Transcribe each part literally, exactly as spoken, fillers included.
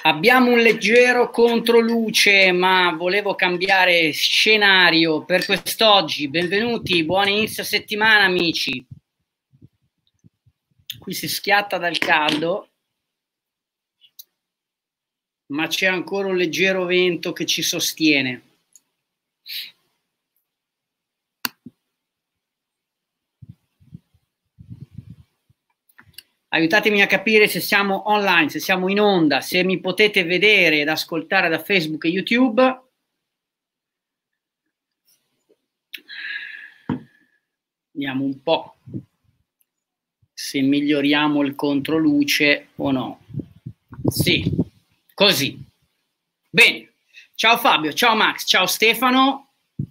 Abbiamo un leggero controluce, ma volevo cambiare scenario per quest'oggi. Benvenuti, buon inizio settimana amici. Qui si schiatta dal caldo, ma c'è ancora un leggero vento che ci sostiene. Aiutatemi a capire se siamo online, se siamo in onda, se mi potete vedere ed ascoltare da Facebook e YouTube. Vediamo un po' se miglioriamo il controluce o no. Sì, così. Bene. Ciao Fabio, ciao Max, ciao Stefano.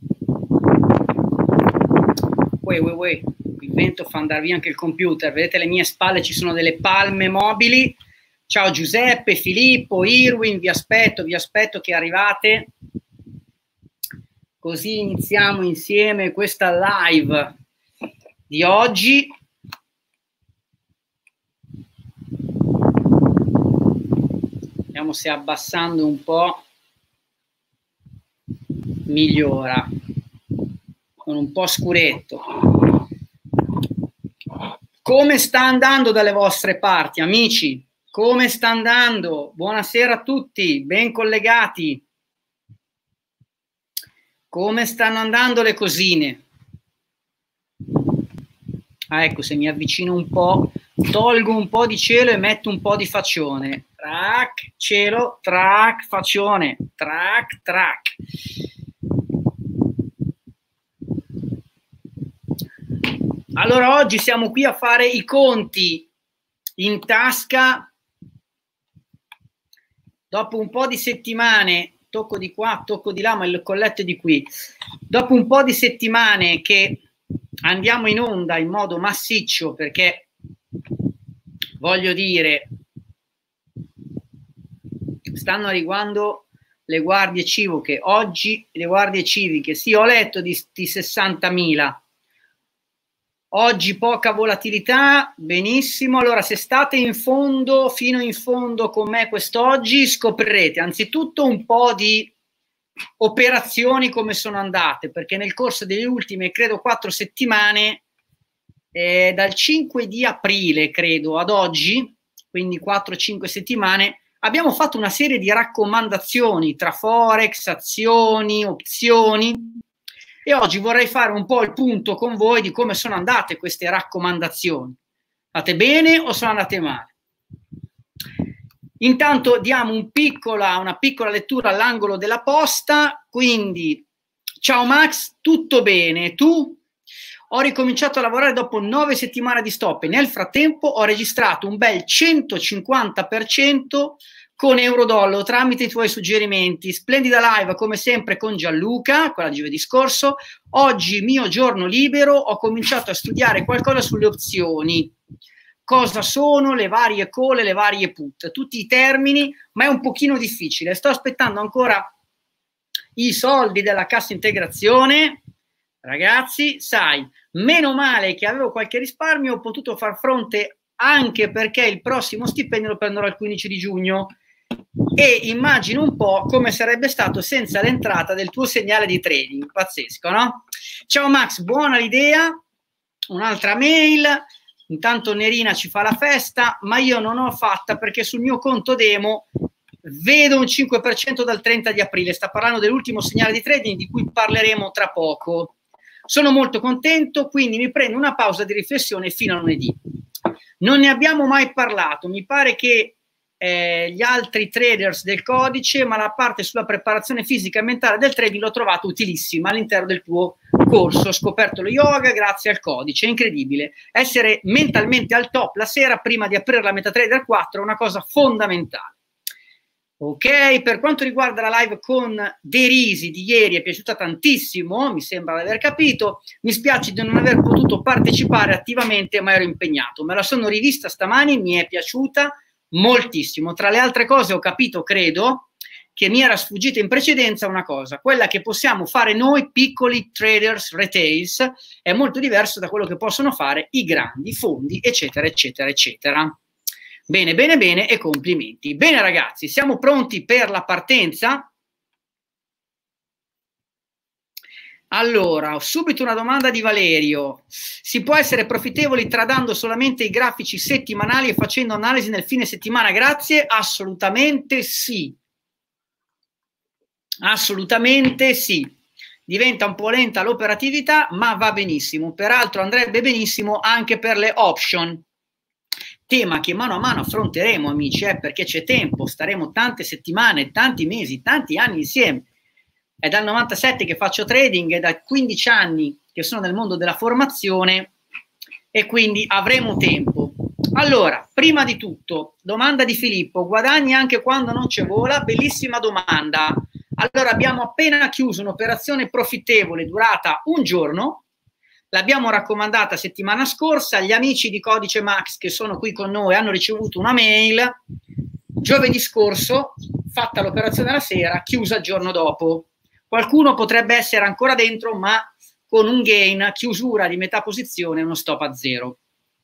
Uè, uè, uè. Il vento fa andare via anche il computer. Vedete, alle mie spalle ci sono delle palme mobili. Ciao Giuseppe, Filippo, Irwin, vi aspetto, vi aspetto che arrivate. Così iniziamo insieme questa live di oggi. Vediamo se abbassando un po' migliora. Con un po' scuretto. Come sta andando dalle vostre parti, amici? Come sta andando? Buonasera a tutti, ben collegati. Come stanno andando le cosine? Ah, ecco, se mi avvicino un po', tolgo un po' di cielo e metto un po' di faccione. Trac, cielo, trac, faccione. Trac, trac. Allora, oggi siamo qui a fare i conti in tasca. Dopo un po' di settimane, tocco di qua, tocco di là, ma il colletto è di qui. Dopo un po' di settimane che andiamo in onda in modo massiccio, perché voglio dire, stanno arrivando le guardie civiche. Oggi le guardie civiche, sì, ho letto di, di sessantamila. Oggi poca volatilità, benissimo. Allora, se state in fondo, fino in fondo con me quest'oggi, scoprirete anzitutto un po' di operazioni come sono andate, perché nel corso delle ultime, credo, quattro settimane, eh, dal cinque di aprile, credo, ad oggi, quindi quattro cinque settimane, abbiamo fatto una serie di raccomandazioni tra forex, azioni, opzioni. E oggi vorrei fare un po' il punto con voi di come sono andate queste raccomandazioni. Andate bene o sono andate male? Intanto diamo un piccola, una piccola lettura all'angolo della posta. Quindi, ciao Max, tutto bene? Tu? Ho ricominciato a lavorare dopo nove settimane di stop e nel frattempo ho registrato un bel centocinquanta per cento con Eurodollar tramite i tuoi suggerimenti. Splendida live come sempre con Gianluca, quella di giovedì scorso. Oggi mio giorno libero, ho cominciato a studiare qualcosa sulle opzioni. Cosa sono le varie call, le varie put, tutti i termini, ma è un pochino difficile. Sto aspettando ancora i soldi della cassa integrazione. Ragazzi, sai, meno male che avevo qualche risparmio, ho potuto far fronte anche perché il prossimo stipendio lo prenderò il quindici di giugno. E immagino un po' come sarebbe stato senza l'entrata del tuo segnale di trading. Pazzesco, no? Ciao Max, buona l'idea. Un'altra mail. Intanto Nerina ci fa la festa, ma io non ho fatta perché sul mio conto demo vedo un cinque per cento dal trenta di aprile. Sta parlando dell'ultimo segnale di trading di cui parleremo tra poco. Sono molto contento, quindi mi prendo una pausa di riflessione fino a lunedì. Non ne abbiamo mai parlato, mi pare che Eh, gli altri traders del codice, ma la parte sulla preparazione fisica e mentale del trading l'ho trovato utilissima all'interno del tuo corso. Ho scoperto lo yoga grazie al codice, è incredibile. Essere mentalmente al top la sera prima di aprire la MetaTrader quattro è una cosa fondamentale. Ok, per quanto riguarda la live con Derisi di ieri, è piaciuta tantissimo, mi sembra di aver capito. Mi spiace di non aver potuto partecipare attivamente, ma ero impegnato. Me la sono rivista stamani, mi è piaciuta moltissimo. Tra le altre cose ho capito, credo, che mi era sfuggita in precedenza una cosa, quella che possiamo fare noi piccoli traders retails è molto diverso da quello che possono fare i grandi fondi, eccetera, eccetera, eccetera. Bene, bene, bene e complimenti. Bene ragazzi, siamo pronti per la partenza? Allora, ho subito una domanda di Valerio. Si può essere profittevoli tradando solamente i grafici settimanali e facendo analisi nel fine settimana? Grazie, assolutamente sì. Assolutamente sì. Diventa un po' lenta l'operatività, ma va benissimo. Peraltro andrebbe benissimo anche per le option. Tema che mano a mano affronteremo, amici, eh, perché c'è tempo, staremo tante settimane, tanti mesi, tanti anni insieme. È dal novantasette che faccio trading, è da quindici anni che sono nel mondo della formazione e quindi avremo tempo. Allora, prima di tutto, domanda di Filippo, guadagni anche quando non c'è vola? Bellissima domanda. Allora, abbiamo appena chiuso un'operazione profittevole durata un giorno, l'abbiamo raccomandata settimana scorsa, gli amici di Codice Max che sono qui con noi hanno ricevuto una mail, giovedì scorso, fatta l'operazione la sera, chiusa il giorno dopo. Qualcuno potrebbe essere ancora dentro, ma con un gain, chiusura di metà posizione, uno stop a zero.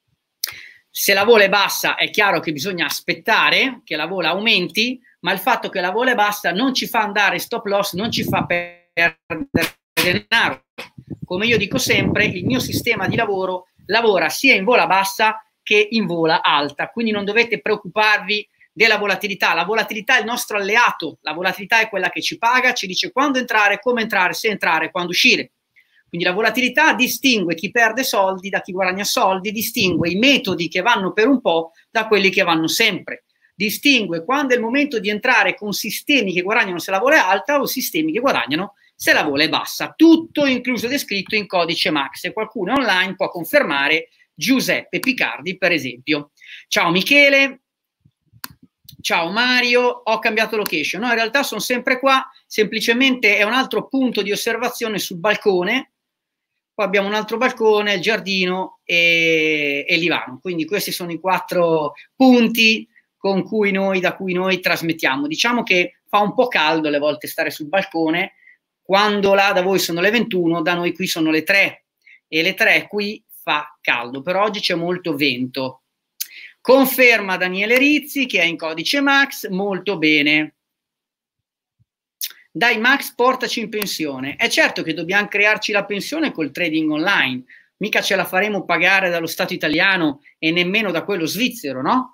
Se la vola è bassa è chiaro che bisogna aspettare che la vola aumenti, ma il fatto che la vola è bassa non ci fa andare stop loss, non ci fa perdere denaro. Come io dico sempre, il mio sistema di lavoro lavora sia in vola bassa che in vola alta, quindi non dovete preoccuparvi della volatilità. La volatilità è il nostro alleato, la volatilità è quella che ci paga, ci dice quando entrare, come entrare, se entrare, quando uscire. Quindi la volatilità distingue chi perde soldi da chi guadagna soldi, distingue i metodi che vanno per un po' da quelli che vanno sempre, distingue quando è il momento di entrare con sistemi che guadagnano se la vola è alta o sistemi che guadagnano se la vola è bassa. Tutto incluso ed descritto in Codice Max. Se qualcuno è online può confermare, Giuseppe Picardi per esempio. Ciao Michele, ciao Mario, ho cambiato location. No, in realtà sono sempre qua, semplicemente è un altro punto di osservazione sul balcone. Poi abbiamo un altro balcone, il giardino e, e l'Ivano. Quindi questi sono i quattro punti con cui noi, da cui noi trasmettiamo. Diciamo che fa un po' caldo alle volte stare sul balcone, quando là da voi sono le ventuno, da noi qui sono le tre, e le tre qui fa caldo, però oggi c'è molto vento. Conferma Daniele Rizzi che è in Codice Max, molto bene. Dai Max, portaci in pensione. È certo che dobbiamo crearci la pensione col trading online, mica ce la faremo pagare dallo Stato italiano e nemmeno da quello svizzero, no?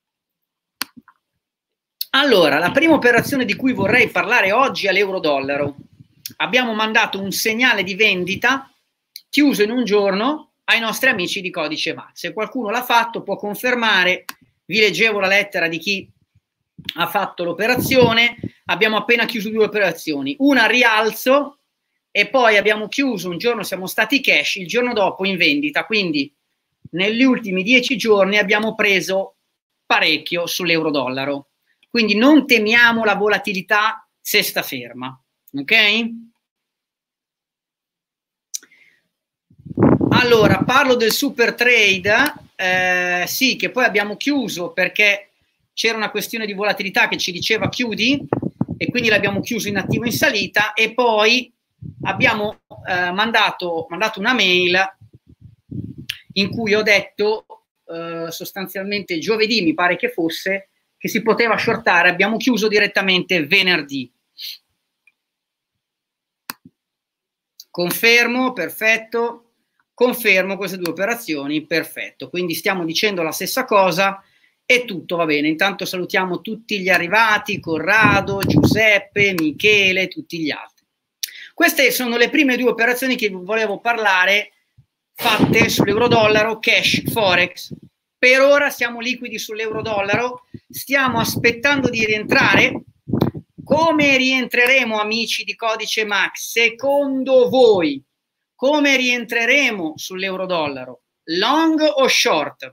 Allora, la prima operazione di cui vorrei parlare oggi è l'euro-dollaro. Abbiamo mandato un segnale di vendita chiuso in un giorno ai nostri amici di Codice Max. Se qualcuno l'ha fatto può confermare, vi leggevo la lettera di chi ha fatto l'operazione. Abbiamo appena chiuso due operazioni, una a rialzo e poi abbiamo chiuso un giorno, siamo stati cash, il giorno dopo in vendita, quindi negli ultimi dieci giorni abbiamo preso parecchio sull'euro-dollaro, quindi non temiamo la volatilità se sta ferma, ok? Allora, parlo del super trade, eh, sì, che poi abbiamo chiuso perché c'era una questione di volatilità che ci diceva chiudi, e quindi l'abbiamo chiuso in attivo in salita e poi abbiamo eh, mandato, mandato una mail in cui ho detto eh, sostanzialmente giovedì mi pare che fosse che si poteva shortare, abbiamo chiuso direttamente venerdì. Confermo, perfetto, confermo queste due operazioni, perfetto, quindi stiamo dicendo la stessa cosa. E tutto va bene. Intanto salutiamo tutti gli arrivati, Corrado, Giuseppe, Michele, tutti gli altri. Queste sono le prime due operazioni che volevo parlare, fatte sull'euro-dollaro, cash, forex. Per ora siamo liquidi sull'euro-dollaro, stiamo aspettando di rientrare. Come rientreremo, amici di Codice Max? Secondo voi, come rientreremo sull'euro-dollaro? Long o short?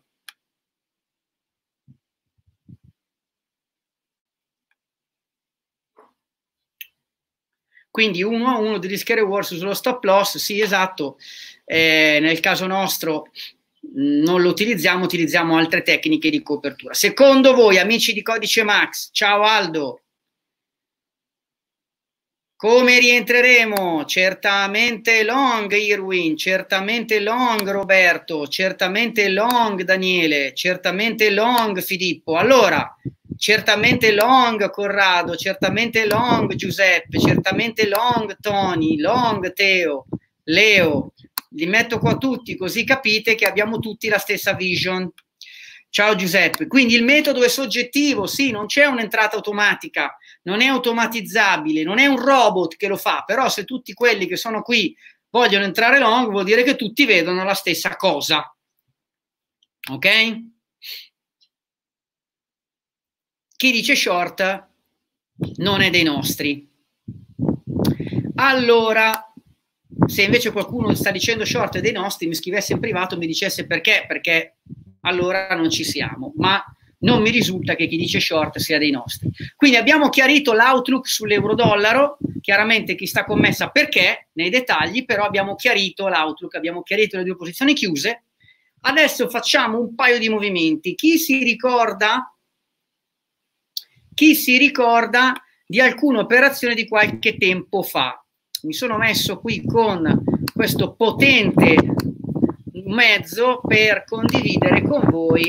Quindi uno a uno di risk e reward sullo stop loss, sì esatto, eh, nel caso nostro non lo utilizziamo, utilizziamo altre tecniche di copertura. Secondo voi, amici di Codice Max, ciao Aldo, Come rientreremo? Certamente long Irwin, certamente long Roberto, certamente long Daniele, certamente long Filippo. Allora, certamente long Corrado, certamente long Giuseppe, certamente long Tony, long Teo, Leo. Li metto qua tutti così capite che abbiamo tutti la stessa vision. Ciao Giuseppe, quindi il metodo è soggettivo, sì, non c'è un'entrata automatica, non è automatizzabile, non è un robot che lo fa, però se tutti quelli che sono qui vogliono entrare long, vuol dire che tutti vedono la stessa cosa. Ok? Chi dice short non è dei nostri. Allora, se invece qualcuno sta dicendo short è dei nostri, mi scrivesse in privato, mi dicesse perché, perché allora non ci siamo, ma non mi risulta che chi dice short sia dei nostri. Quindi abbiamo chiarito l'outlook sull'euro-dollaro, chiaramente chi sta commessa perché, nei dettagli, però abbiamo chiarito l'outlook, abbiamo chiarito le due posizioni chiuse. Adesso facciamo un paio di movimenti. Chi si ricorda, chi si ricorda di alcune operazioni di qualche tempo fa? Mi sono messo qui con questo potente mezzo per condividere con voi.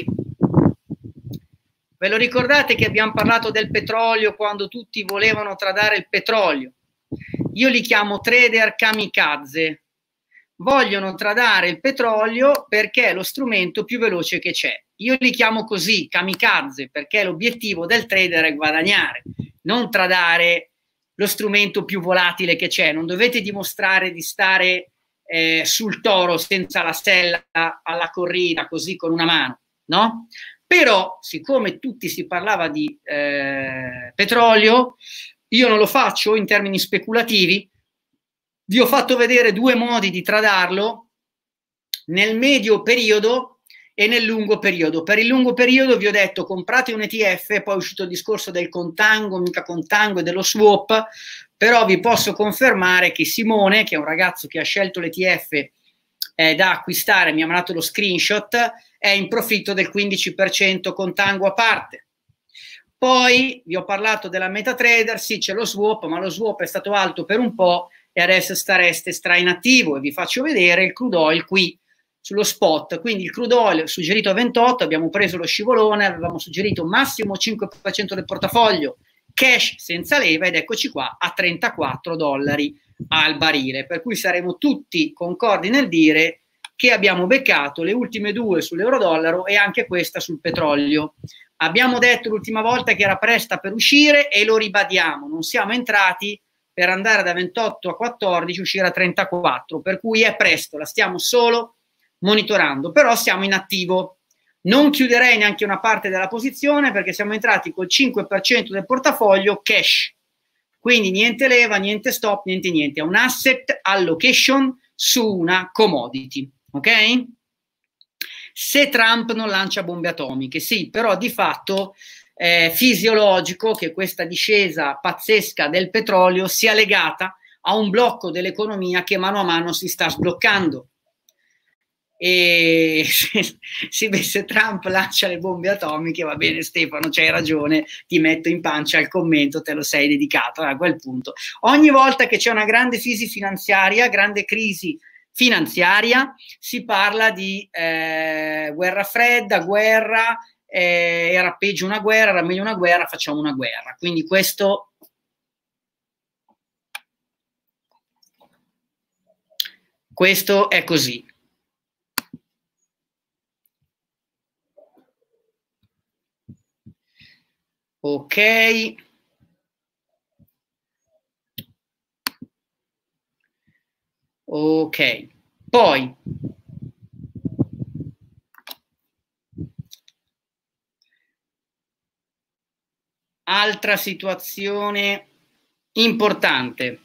Ve lo ricordate che abbiamo parlato del petrolio quando tutti volevano tradare il petrolio? Io li chiamo trader kamikaze. Vogliono tradare il petrolio perché è lo strumento più veloce che c'è. Io li chiamo così, kamikaze, perché l'obiettivo del trader è guadagnare, non tradare lo strumento più volatile che c'è. Non dovete dimostrare di stare eh, sul toro senza la sella alla corrida, così con una mano, no? Però, siccome tutti si parlava di eh, petrolio, io non lo faccio in termini speculativi. Vi ho fatto vedere due modi di tradarlo nel medio periodo e nel lungo periodo. Per il lungo periodo vi ho detto comprate un E T F, poi è uscito il discorso del contango, mica contango e dello swap, però vi posso confermare che Simone, che è un ragazzo che ha scelto l'E T F eh, da acquistare, mi ha mandato lo screenshot, è in profitto del quindici per cento contango a parte. Poi vi ho parlato della MetaTrader, sì c'è lo swap, ma lo swap è stato alto per un po' e adesso stareste stra inattivo, e vi faccio vedere il crude oil qui sullo spot. Quindi il crude oil suggerito a ventotto, abbiamo preso lo scivolone, avevamo suggerito massimo cinque per cento del portafoglio, cash senza leva, ed eccoci qua a trentaquattro dollari al barile, per cui saremo tutti concordi nel dire che abbiamo beccato le ultime due sull'euro-dollaro e anche questa sul petrolio. Abbiamo detto l'ultima volta che era presta per uscire e lo ribadiamo, non siamo entrati per andare da ventotto a quattordici, uscire a trentaquattro, per cui è presto, la stiamo solo monitorando, però siamo in attivo. Non chiuderei neanche una parte della posizione perché siamo entrati col cinque per cento del portafoglio cash, quindi niente leva, niente stop, niente niente, è un asset allocation su una commodity, ok? Se Trump non lancia bombe atomiche, sì, però di fatto è fisiologico che questa discesa pazzesca del petrolio sia legata a un blocco dell'economia che mano a mano si sta sbloccando. E se, se, se Trump lancia le bombe atomiche, va bene Stefano, c'hai ragione, ti metto in pancia il commento, te lo sei dedicato a quel punto. Ogni volta che c'è una grande crisi finanziaria, grande crisi finanziaria, si parla di eh, guerra fredda, guerra, eh, era peggio una guerra, era meglio una guerra, facciamo una guerra. Quindi questo questo è così. Ok. Ok. Poi altra situazione importante.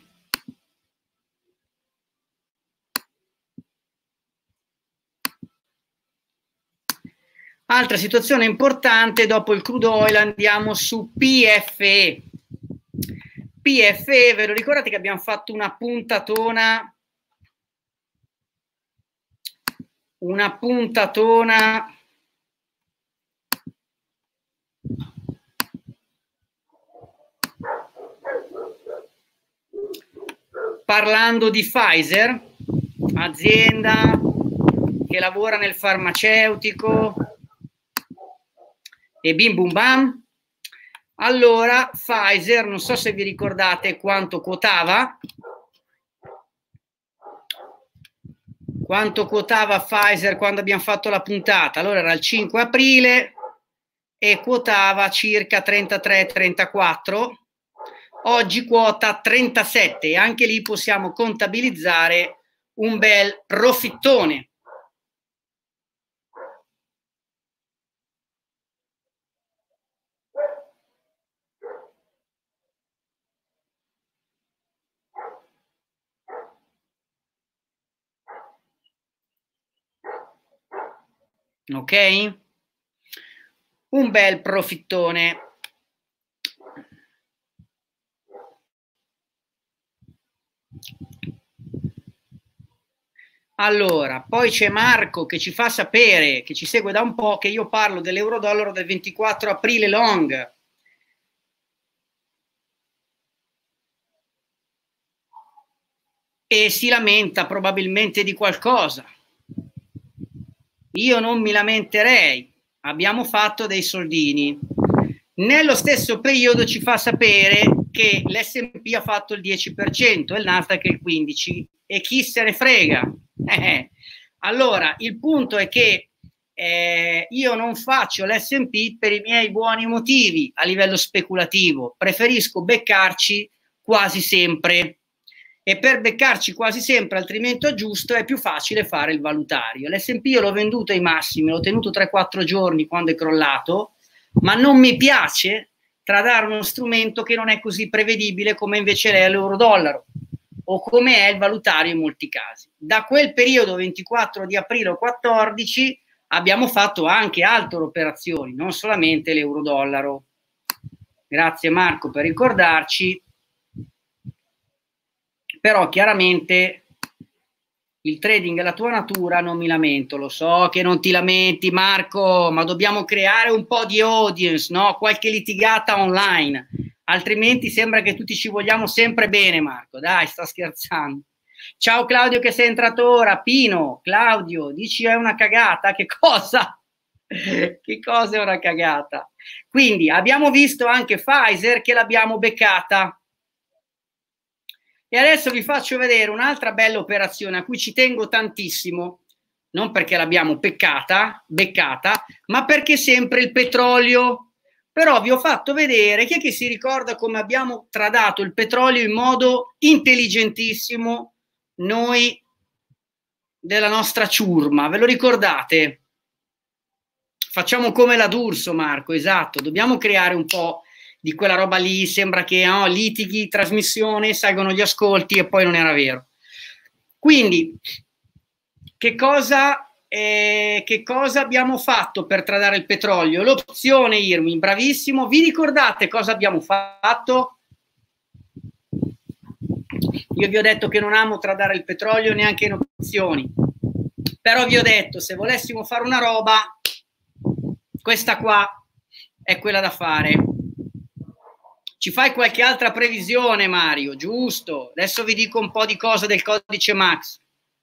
Altra situazione importante, dopo il crude oil andiamo su P F E. P F E, ve lo ricordate che abbiamo fatto una puntatona, una puntatona parlando di Pfizer, azienda che lavora nel farmaceutico e bim bum bam. Allora, Pfizer, non so se vi ricordate quanto quotava, quanto quotava Pfizer quando abbiamo fatto la puntata. Allora era il cinque aprile e quotava circa trentatré trentaquattro. Oggi quota trentasette e anche lì possiamo contabilizzare un bel profittone. Ok? Un bel profittone. Allora, poi c'è Marco che ci fa sapere, che ci segue da un po', che io parlo dell'euro-dollaro del ventiquattro aprile long. E si lamenta probabilmente di qualcosa. Io non mi lamenterei, abbiamo fatto dei soldini. Nello stesso periodo ci fa sapere che l'S and P ha fatto il dieci per cento e il Nasdaq il quindici per cento. E chi se ne frega? Eh, allora, il punto è che eh, io non faccio l'S and P per i miei buoni motivi a livello speculativo. Preferisco beccarci quasi sempre. E per beccarci quasi sempre al trimestre giusto è più facile fare il valutario. L'S and P io l'ho venduto ai massimi, l'ho tenuto tre quattro giorni quando è crollato, ma non mi piace tradare uno strumento che non è così prevedibile come invece è l'euro-dollaro o come è il valutario in molti casi. Da quel periodo ventiquattro di aprile quattordici abbiamo fatto anche altre operazioni, non solamente l'euro-dollaro. Grazie Marco per ricordarci. Però chiaramente il trading è la tua natura, non mi lamento, lo so che non ti lamenti Marco, ma dobbiamo creare un po' di audience, no? Qualche litigata online, altrimenti sembra che tutti ci vogliamo sempre bene Marco, dai, sto scherzando. Ciao Claudio che sei entrato ora, Pino, Claudio, dici è una cagata, che cosa? Che cosa è una cagata? Quindi abbiamo visto anche Pfizer che l'abbiamo beccata. E adesso vi faccio vedere un'altra bella operazione a cui ci tengo tantissimo, non perché l'abbiamo peccata, beccata, ma perché sempre il petrolio. Però vi ho fatto vedere, chi è che si ricorda come abbiamo tradato il petrolio in modo intelligentissimo noi della nostra ciurma, ve lo ricordate? Facciamo come la D'Urso, Marco, esatto, dobbiamo creare un po' di quella roba lì, sembra che oh, litighi, trasmissione, salgono gli ascolti e poi non era vero. Quindi, che cosa, eh, che cosa abbiamo fatto per tradare il petrolio? L'opzione Irwin, bravissimo. Vi ricordate cosa abbiamo fatto? Io vi ho detto che non amo tradare il petrolio neanche in opzioni, però vi ho detto, se volessimo fare una roba, questa qua è quella da fare. Ci fai qualche altra previsione, Mario? Giusto. Adesso vi dico un po' di cose del codice Max.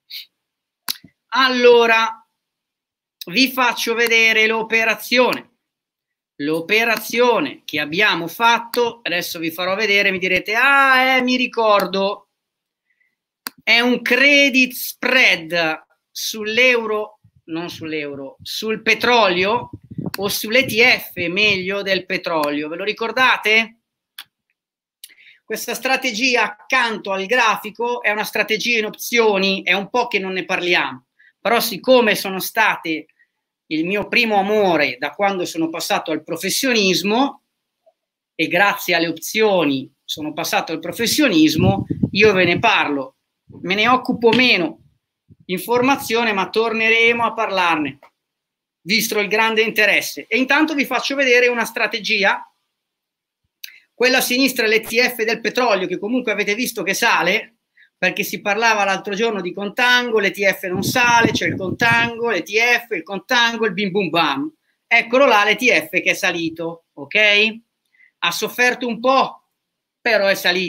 Allora, vi faccio vedere l'operazione. L'operazione che abbiamo fatto, adesso vi farò vedere, mi direte, ah, eh, mi ricordo, è un credit spread sull'euro, non sull'euro, sul petrolio o sull'E T F, meglio, del petrolio. Ve lo ricordate? Questa strategia accanto al grafico è una strategia in opzioni, è un po' che non ne parliamo, però siccome sono state il mio primo amore da quando sono passato al professionismo e grazie alle opzioni sono passato al professionismo, io ve ne parlo, me ne occupo meno informazione, ma torneremo a parlarne, visto il grande interesse. E intanto vi faccio vedere una strategia. Quella a sinistra è l'E T F del petrolio, che comunque avete visto che sale, perché si parlava l'altro giorno di contango, l'E T F non sale, c'è il contango, l'E T F, il contango, il bim bum bam. Eccolo là l'E T F che è salito, ok? Ha sofferto un po', però è salito.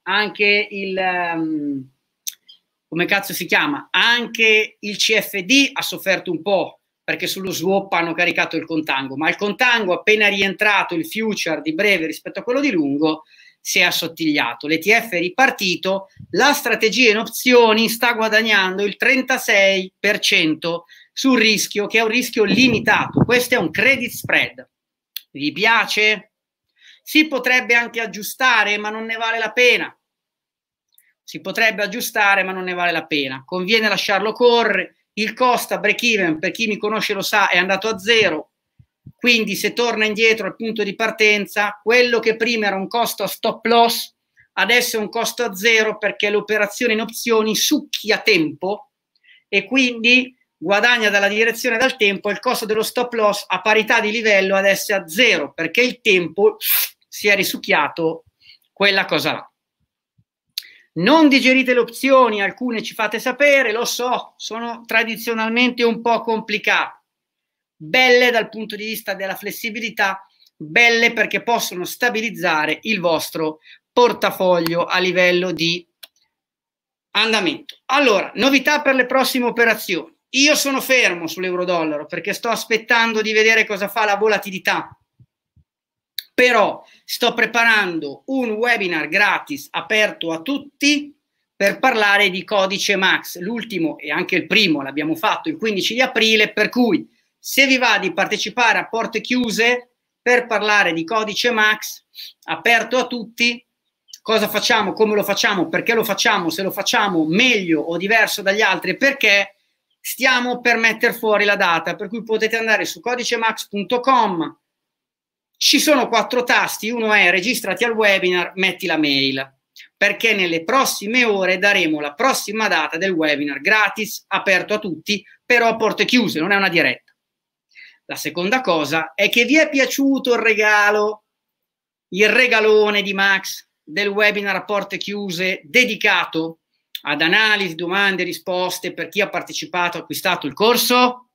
anche il, um, come cazzo si chiama, anche il C F D ha sofferto un po', perché sullo swap hanno caricato il contango, ma il contango appena rientrato il future di breve rispetto a quello di lungo si è assottigliato, l'E T F è ripartito, la strategia in opzioni sta guadagnando il trentasei per cento sul rischio, che è un rischio limitato. Questo è un credit spread. Vi piace? Si potrebbe anche aggiustare, ma non ne vale la pena. Si potrebbe aggiustare, ma non ne vale la pena. Conviene lasciarlo correre. Il cost a break even, per chi mi conosce lo sa, è andato a zero. Quindi se torna indietro al punto di partenza, quello che prima era un costo a stop loss, adesso è un costo a zero, perché l'operazione in opzioni succhia tempo e quindi guadagna dalla direzione dal tempo. Il costo dello stop loss a parità di livello adesso è a zero, perché il tempo si è risucchiato quella cosa là. Non digerite le opzioni, alcune ci fate sapere, lo so, sono tradizionalmente un po' complicate. Belle dal punto di vista della flessibilità, belle perché possono stabilizzare il vostro portafoglio a livello di andamento. Allora, novità per le prossime operazioni. Io sono fermo sull'euro-dollaro perché sto aspettando di vedere cosa fa la volatilità. Però sto preparando un webinar gratis aperto a tutti per parlare di codice Max. L'ultimo e anche il primo l'abbiamo fatto il quindici di aprile, per cui se vi va di partecipare a porte chiuse per parlare di codice Max aperto a tutti, cosa facciamo, come lo facciamo, perché lo facciamo, se lo facciamo meglio o diverso dagli altri, perché stiamo per mettere fuori la data, per cui potete andare su codicemax punto com. Ci sono quattro tasti, uno è registrati al webinar, metti la mail, perché nelle prossime ore daremo la prossima data del webinar gratis, aperto a tutti, però a porte chiuse, non è una diretta. La seconda cosa è che vi è piaciuto il regalo, il regalone di Max del webinar a porte chiuse dedicato ad analisi, domande e risposte per chi ha partecipato, acquistato il corso?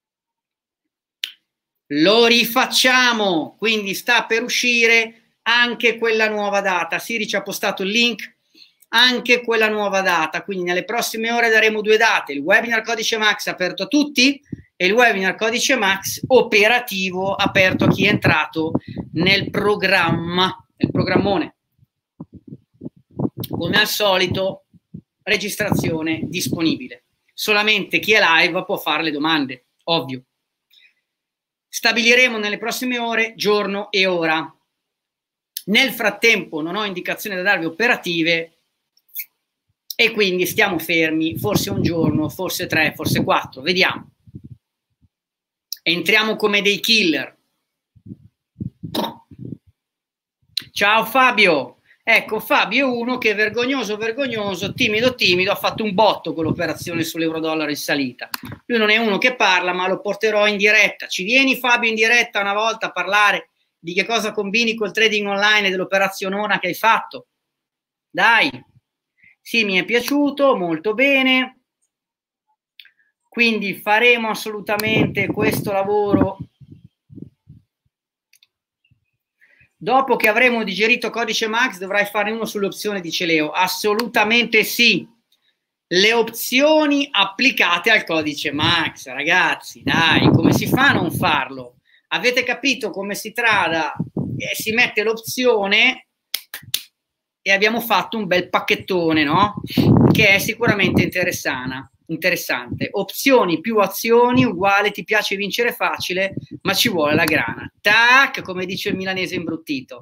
Lo rifacciamo, quindi sta per uscire anche quella nuova data. Siri ci ha postato il link, anche quella nuova data, quindi nelle prossime ore daremo due date, il webinar codice Max aperto a tutti e il webinar codice Max operativo aperto a chi è entrato nel programma, nel programmone. Come al solito, registrazione disponibile. Solamente chi è live può fare le domande, ovvio. Stabiliremo nelle prossime ore giorno e ora. Nel frattempo non ho indicazioni da darvi operative e quindi stiamo fermi, forse un giorno, forse tre, forse quattro, vediamo. Entriamo come dei killer. Ciao Fabio. Ecco, Fabio è uno che vergognoso, vergognoso, timido, timido, ha fatto un botto con l'operazione sull'euro-dollaro in salita. Lui non è uno che parla, ma lo porterò in diretta. Ci vieni Fabio in diretta una volta a parlare di che cosa combini col trading online e dell'operazione che hai fatto? Dai. Sì, mi è piaciuto, molto bene. Quindi faremo assolutamente questo lavoro. Dopo che avremo digerito codice Max dovrai fare uno sulle opzioni, dice Leo. Assolutamente sì. Le opzioni applicate al codice Max, ragazzi, dai, come si fa a non farlo? Avete capito come si trada? Eh, si mette l'opzione e abbiamo fatto un bel pacchettone, no? Che è sicuramente interessante. Interessante. Opzioni più azioni uguale ti piace vincere facile, ma ci vuole la grana. Tac, come dice il milanese imbruttito.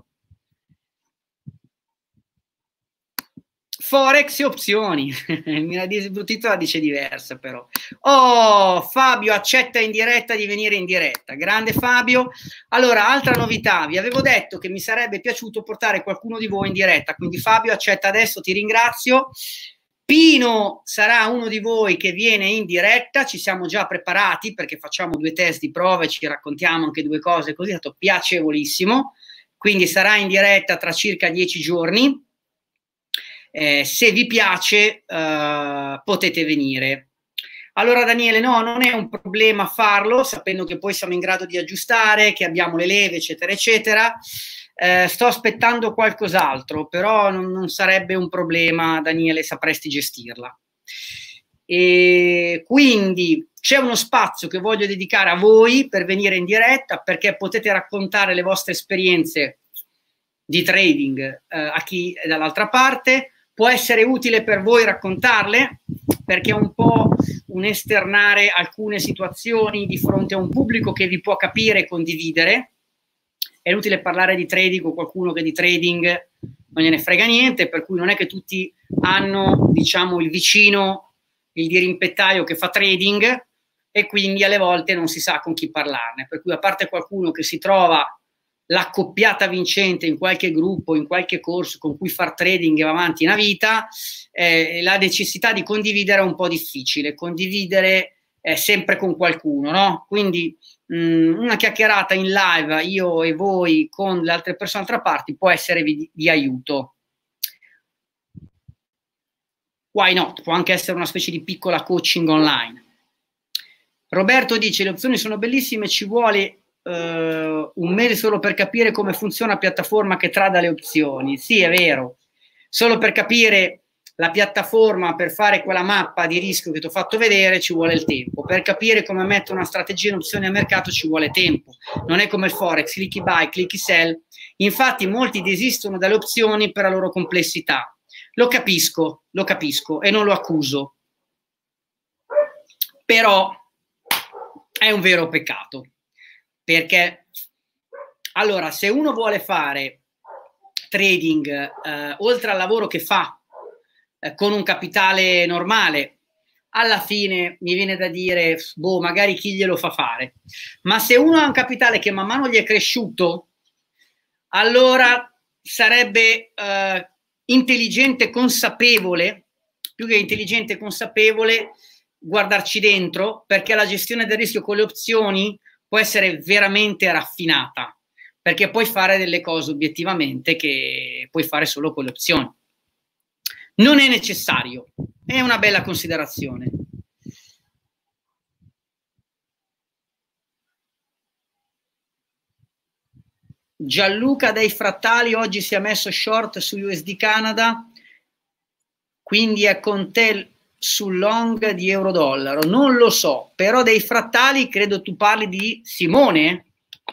Forex e opzioni. Il milanese imbruttito la dice diversa però. Oh, Fabio accetta in diretta di venire in diretta. Grande Fabio. Allora, altra novità. Vi avevo detto che mi sarebbe piaciuto portare qualcuno di voi in diretta, quindi Fabio accetta adesso, ti ringrazio. Pino sarà uno di voi che viene in diretta, ci siamo già preparati perché facciamo due test di prova e ci raccontiamo anche due cose, così è stato piacevolissimo, quindi sarà in diretta tra circa dieci giorni, eh, se vi piace eh, potete venire. Allora Daniele, no, non è un problema farlo, sapendo che poi siamo in grado di aggiustare, che abbiamo le leve, eccetera, eccetera. eh, sto aspettando qualcos'altro, però non, non sarebbe un problema, Daniele, sapresti gestirla. E quindi c'è uno spazio che voglio dedicare a voi per venire in diretta, perché potete raccontare le vostre esperienze di trading eh, a chi è dall'altra parte. Può essere utile per voi raccontarle, perché è un po' un esternare alcune situazioni di fronte a un pubblico che vi può capire e condividere. È inutile parlare di trading con qualcuno che di trading non gliene frega niente, per cui non è che tutti hanno, diciamo, il vicino, il dirimpettaio che fa trading, e quindi alle volte non si sa con chi parlarne. Per cui, a parte qualcuno che si trova l'accoppiata vincente in qualche gruppo, in qualche corso con cui far trading e va avanti una vita, eh, la necessità di condividere è un po' difficile, condividere eh, sempre con qualcuno, no? Quindi mh, una chiacchierata in live, io e voi, con le altre persone d'altra parte, può essere di, di aiuto. Why not? Può anche essere una specie di piccola coaching online. Roberto dice: le opzioni sono bellissime, ci vuole Uh, un mese solo per capire come funziona la piattaforma che trada le opzioni. Sì, è vero, solo per capire la piattaforma, per fare quella mappa di rischio che ti ho fatto vedere, ci vuole il tempo. Per capire come mettere una strategia in opzioni a mercato ci vuole tempo. Non è come il forex, clicky buy, clicky sell. Infatti molti desistono dalle opzioni per la loro complessità. Lo capisco, lo capisco e non lo accuso, però è un vero peccato. Perché, allora, se uno vuole fare trading, eh, oltre al lavoro che fa eh, con un capitale normale, alla fine mi viene da dire, boh, magari chi glielo fa fare. Ma se uno ha un capitale che man mano gli è cresciuto, allora sarebbe eh, intelligente, consapevole, più che intelligente, consapevole, guardarci dentro, perché la gestione del rischio con le opzioni può essere veramente raffinata, perché puoi fare delle cose obiettivamente che puoi fare solo con le opzioni. Non è necessario, è una bella considerazione. Gianluca dei Frattali oggi si è messo short su U S D Canada, quindi è con te sul long di euro-dollaro. Non lo so, però dei Frattali credo tu parli di Simone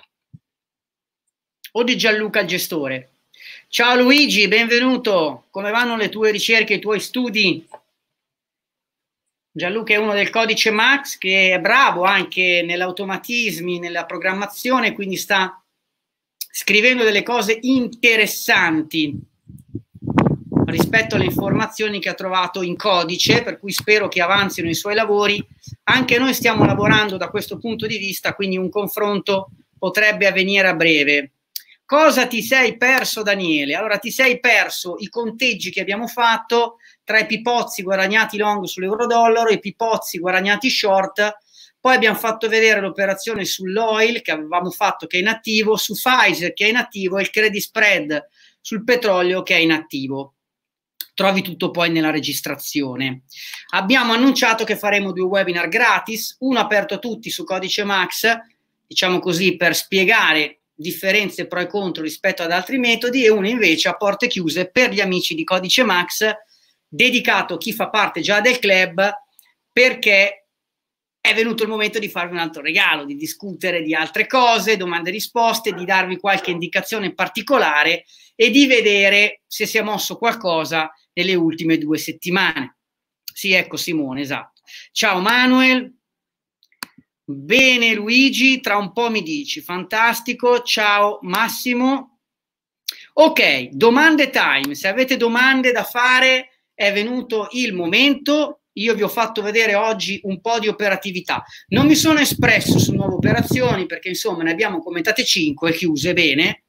o di Gianluca il gestore. Ciao Luigi, benvenuto. Come vanno le tue ricerche, i tuoi studi? Gianluca è uno del codice Max, che è bravo anche nell'automatismi, nella programmazione, quindi sta scrivendo delle cose interessanti rispetto alle informazioni che ha trovato in codice, per cui spero che avanzino i suoi lavori. Anche noi stiamo lavorando da questo punto di vista, quindi un confronto potrebbe avvenire a breve. Cosa ti sei perso, Daniele? Allora, ti sei perso i conteggi che abbiamo fatto tra i pipozzi guadagnati long sull'euro-dollaro e i pipozzi guadagnati short. Poi abbiamo fatto vedere l'operazione sull'oil che avevamo fatto, che è inattivo, su Pfizer che è inattivo, e il credit spread sul petrolio che è inattivo. Trovi tutto poi nella registrazione. Abbiamo annunciato che faremo due webinar gratis, uno aperto a tutti su Codice Max, diciamo così, per spiegare differenze pro e contro rispetto ad altri metodi, e uno invece a porte chiuse per gli amici di Codice Max, dedicato a chi fa parte già del club, perché è venuto il momento di farvi un altro regalo, di discutere di altre cose, domande e risposte, di darvi qualche indicazione particolare e di vedere se si è mosso qualcosa nelle ultime due settimane. Sì, ecco Simone, esatto. Ciao Manuel. Bene Luigi, tra un po' mi dici. Fantastico. Ciao Massimo. Ok, domande time. Se avete domande da fare è venuto il momento. Io vi ho fatto vedere oggi un po' di operatività. Non mi sono espresso su nuove operazioni perché insomma ne abbiamo commentate cinque chiuse bene.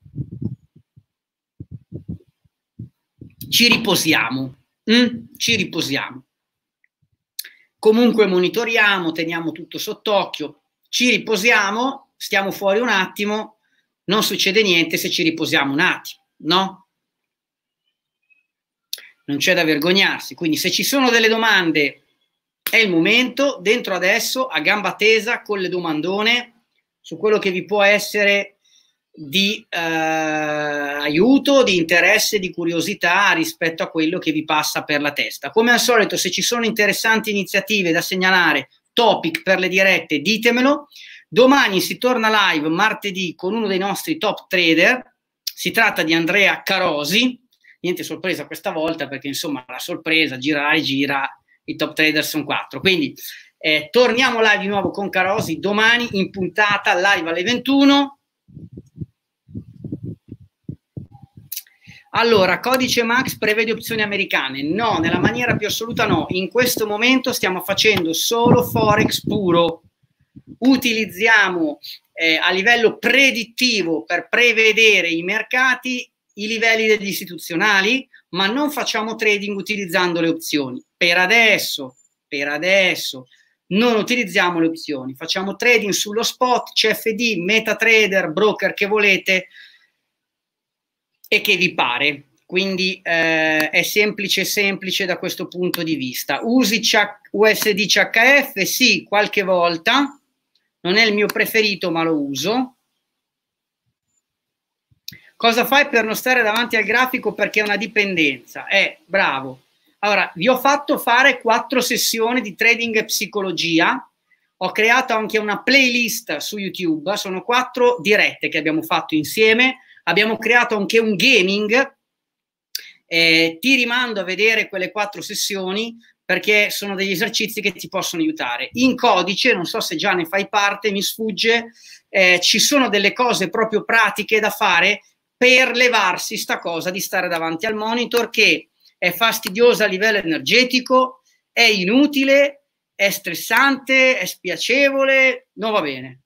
Ci riposiamo, mm? ci riposiamo. Comunque monitoriamo, teniamo tutto sott'occhio, ci riposiamo, stiamo fuori un attimo, non succede niente se ci riposiamo un attimo, no? Non c'è da vergognarsi, quindi se ci sono delle domande è il momento, dentro adesso, a gamba tesa, con le domandone, su quello che vi può essere di, eh, aiuto, di interesse, di curiosità rispetto a quello che vi passa per la testa. Come al solito, se ci sono interessanti iniziative da segnalare, topic per le dirette, ditemelo. Domani si torna live martedì con uno dei nostri top trader, si tratta di Andrea Carosi, niente sorpresa questa volta perché insomma la sorpresa gira e gira, i top trader sono quattro, quindi eh, torniamo live di nuovo con Carosi domani in puntata live alle ventuno. Allora, codice Max prevede opzioni americane? No, nella maniera più assoluta no. In questo momento stiamo facendo solo Forex puro. Utilizziamo eh, a livello predittivo per prevedere i mercati i livelli degli istituzionali, ma non facciamo trading utilizzando le opzioni. Per adesso, per adesso non utilizziamo le opzioni. Facciamo trading sullo spot, C F D, MetaTrader, broker che volete e che vi pare, quindi eh, è semplice semplice da questo punto di vista. Usi U S D C H F? Sì, qualche volta, non è il mio preferito ma lo uso. Cosa fai per non stare davanti al grafico perché è una dipendenza? Eh, bravo. Allora, vi ho fatto fare quattro sessioni di trading e psicologia, ho creato anche una playlist su YouTube, sono quattro dirette che abbiamo fatto insieme. Abbiamo creato anche un gaming, eh, ti rimando a vedere quelle quattro sessioni perché sono degli esercizi che ti possono aiutare. In codice, non so se già ne fai parte, mi sfugge, eh, ci sono delle cose proprio pratiche da fare per levarsi sta cosa di stare davanti al monitor che è fastidiosa a livello energetico, è inutile, è stressante, è spiacevole, non va bene.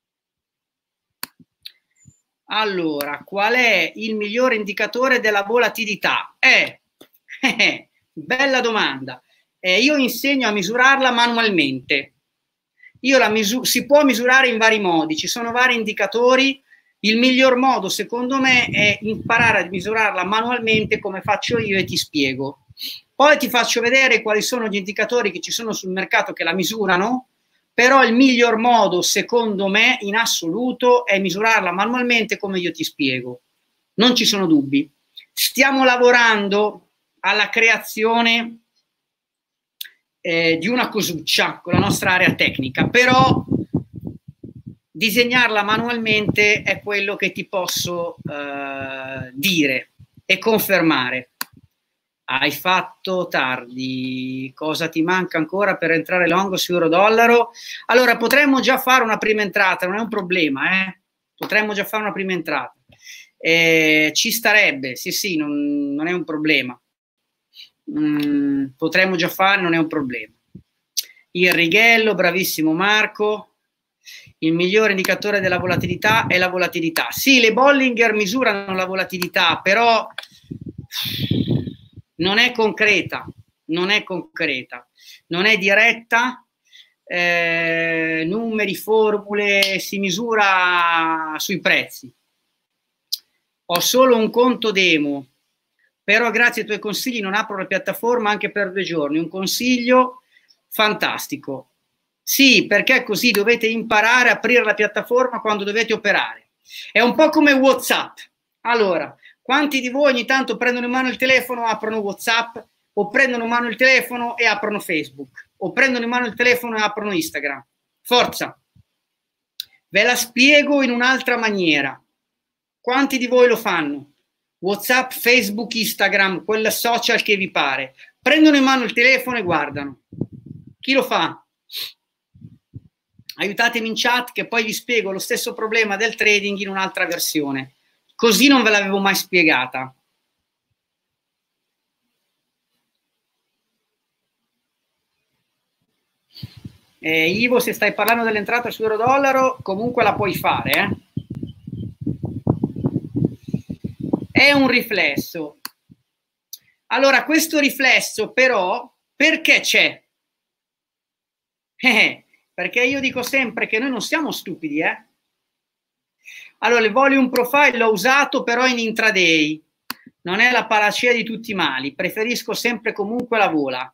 Allora, qual è il migliore indicatore della volatilità? Eh, eh, bella domanda. Eh, io insegno a misurarla manualmente. Io la misu- si può misurare in vari modi, ci sono vari indicatori. Il miglior modo, secondo me, è imparare a misurarla manualmente come faccio io e ti spiego. Poi ti faccio vedere quali sono gli indicatori che ci sono sul mercato che la misurano. Però il miglior modo, secondo me, in assoluto, è misurarla manualmente come io ti spiego. Non ci sono dubbi. Stiamo lavorando alla creazione eh, di una cosuccia con la nostra area tecnica, però disegnarla manualmente è quello che ti posso eh, dire e confermare. Hai fatto tardi, cosa ti manca ancora per entrare long su euro-dollaro? Allora, potremmo già fare una prima entrata, non è un problema, eh? Potremmo già fare una prima entrata. Eh, ci starebbe, sì sì, non, non è un problema. Mm, potremmo già fare, non è un problema. Il righello, bravissimo Marco. Il migliore indicatore della volatilità è la volatilità. Sì, le Bollinger misurano la volatilità, però non è concreta, non è concreta, non è diretta, eh, numeri, formule, si misura sui prezzi. Ho solo un conto demo, però grazie ai tuoi consigli non apro la piattaforma anche per due giorni. Un consiglio fantastico. Sì, perché così dovete imparare a aprire la piattaforma quando dovete operare. È un po' come WhatsApp. Allora, quanti di voi ogni tanto prendono in mano il telefono e aprono WhatsApp, o prendono in mano il telefono e aprono Facebook, o prendono in mano il telefono e aprono Instagram? Forza! Ve la spiego in un'altra maniera. Quanti di voi lo fanno? WhatsApp, Facebook, Instagram, quella social che vi pare. Prendono in mano il telefono e guardano. Chi lo fa? Aiutatemi in chat che poi vi spiego lo stesso problema del trading in un'altra versione. Così non ve l'avevo mai spiegata. Eh, Ivo, se stai parlando dell'entrata su euro-dollaro, comunque la puoi fare. Eh? È un riflesso. Allora, questo riflesso però, perché c'è? Eh, perché io dico sempre che noi non siamo stupidi, eh? Allora, il volume profile l'ho usato però in intraday, non è la panacea di tutti i mali, preferisco sempre comunque la vola.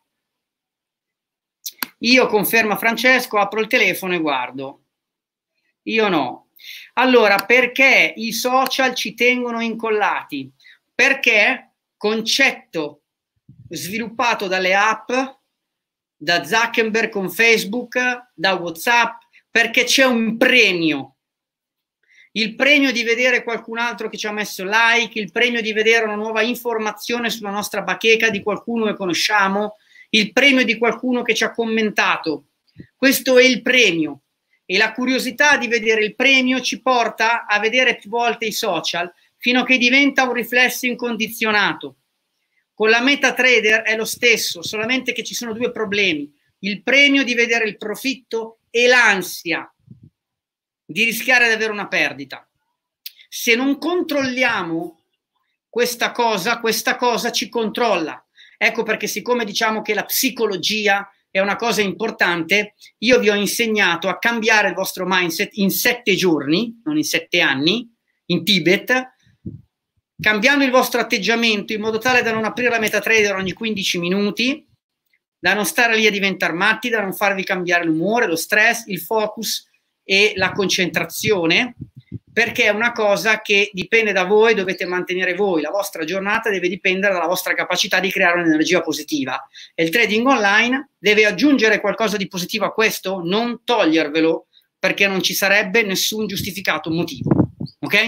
Io, conferma Francesco, apro il telefono e guardo. Io no. Allora, perché i social ci tengono incollati? Perché concetto sviluppato dalle app, da Zuckerberg con Facebook, da WhatsApp, perché c'è un premio. Il premio di vedere qualcun altro che ci ha messo like, il premio di vedere una nuova informazione sulla nostra bacheca di qualcuno che conosciamo, il premio di qualcuno che ci ha commentato. Questo è il premio. E la curiosità di vedere il premio ci porta a vedere più volte i social fino a che diventa un riflesso incondizionato. Con la MetaTrader è lo stesso, solamente che ci sono due problemi: il premio di vedere il profitto e l'ansia di rischiare di avere una perdita. Se non controlliamo questa cosa, questa cosa ci controlla. Ecco perché, siccome diciamo che la psicologia è una cosa importante, io vi ho insegnato a cambiare il vostro mindset in sette giorni, non in sette anni, in Tibet, cambiando il vostro atteggiamento in modo tale da non aprire la MetaTrader ogni quindici minuti, da non stare lì a diventare matti, da non farvi cambiare l'umore, lo stress, il focus e la concentrazione, perché è una cosa che dipende da voi, dovete mantenere voi. La vostra giornata deve dipendere dalla vostra capacità di creare un'energia positiva. E il trading online deve aggiungere qualcosa di positivo a questo, non togliervelo, perché non ci sarebbe nessun giustificato motivo. Ok?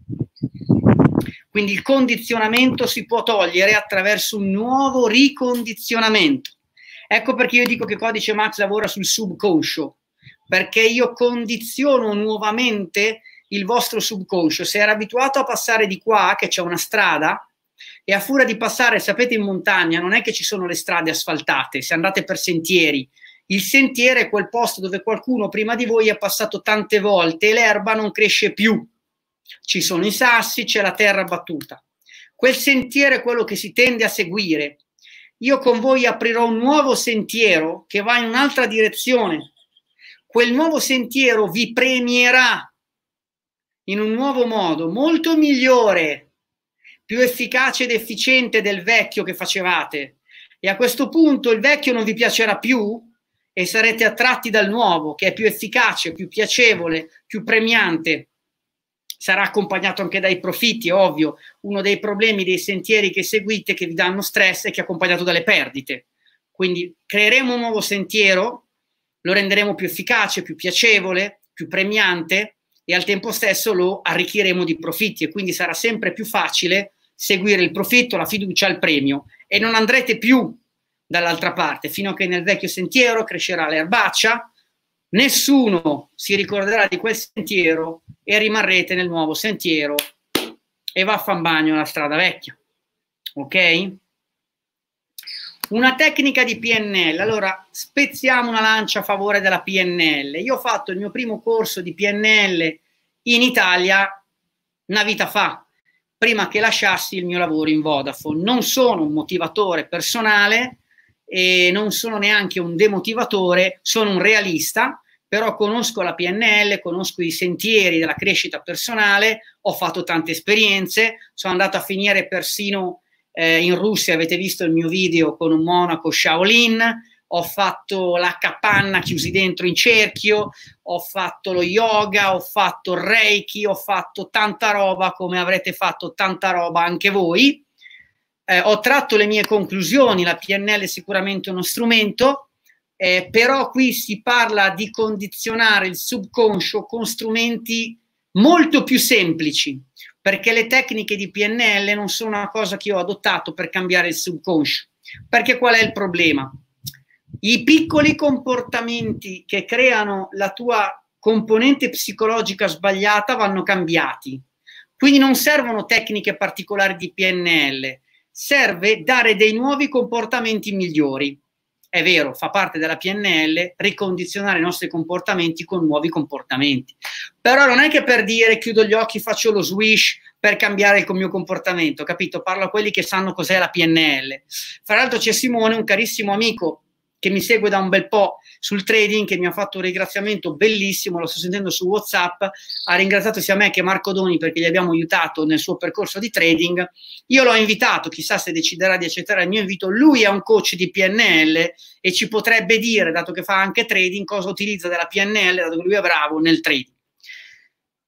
Quindi il condizionamento si può togliere attraverso un nuovo ricondizionamento. Ecco perché io dico che Codice Max lavora sul subconscio, perché io condiziono nuovamente il vostro subconscio. Se era abituato a passare di qua, che c'è una strada, e a furia di passare, sapete, in montagna non è che ci sono le strade asfaltate, se andate per sentieri, il sentiero è quel posto dove qualcuno prima di voi è passato tante volte e l'erba non cresce più. Ci sono i sassi, c'è la terra battuta. Quel sentiero è quello che si tende a seguire. Io con voi aprirò un nuovo sentiero che va in un'altra direzione. Quel nuovo sentiero vi premierà in un nuovo modo, molto migliore, più efficace ed efficiente del vecchio che facevate. E a questo punto il vecchio non vi piacerà più e sarete attratti dal nuovo, che è più efficace, più piacevole, più premiante. Sarà accompagnato anche dai profitti, è ovvio. Uno dei problemi dei sentieri che seguite che vi danno stress è che è accompagnato dalle perdite. Quindi creeremo un nuovo sentiero, lo renderemo più efficace, più piacevole, più premiante, e al tempo stesso lo arricchiremo di profitti, e quindi sarà sempre più facile seguire il profitto, la fiducia, il premio, e non andrete più dall'altra parte fino a che nel vecchio sentiero crescerà l'erbaccia, nessuno si ricorderà di quel sentiero e rimarrete nel nuovo sentiero e vaffanbagno la strada vecchia. Ok? Una tecnica di P N L. Allora, spezziamo una lancia a favore della P N L. Io ho fatto il mio primo corso di P N L in Italia una vita fa, prima che lasciassi il mio lavoro in Vodafone. Non sono un motivatore personale e non sono neanche un demotivatore, sono un realista, però conosco la P N L, conosco i sentieri della crescita personale, ho fatto tante esperienze, sono andato a finire persino Eh, in Russia, avete visto il mio video con un monaco Shaolin, ho fatto la capanna chiusi dentro in cerchio, ho fatto lo yoga, ho fatto il reiki, ho fatto tanta roba, come avrete fatto tanta roba anche voi. Eh, ho tratto le mie conclusioni, la P N L è sicuramente uno strumento, eh, però qui si parla di condizionare il subconscio con strumenti molto più semplici, perché le tecniche di P N L non sono una cosa che io ho adottato per cambiare il subconscio. Perché qual è il problema? I piccoli comportamenti che creano la tua componente psicologica sbagliata vanno cambiati. Quindi non servono tecniche particolari di P N L, serve dare dei nuovi comportamenti migliori. È vero, fa parte della P N L ricondizionare i nostri comportamenti con nuovi comportamenti. Però non è che per dire chiudo gli occhi, faccio lo swish per cambiare il mio comportamento, capito? Parlo a quelli che sanno cos'è la P N L. Fra l'altro c'è Simone, un carissimo amico che mi segue da un bel po' sul trading, che mi ha fatto un ringraziamento bellissimo, lo sto sentendo su WhatsApp, ha ringraziato sia me che Marco Doni perché gli abbiamo aiutato nel suo percorso di trading. Io l'ho invitato, chissà se deciderà di accettare il mio invito. Lui è un coach di P N L e ci potrebbe dire, dato che fa anche trading, cosa utilizza della P N L, dato che lui è bravo nel trading.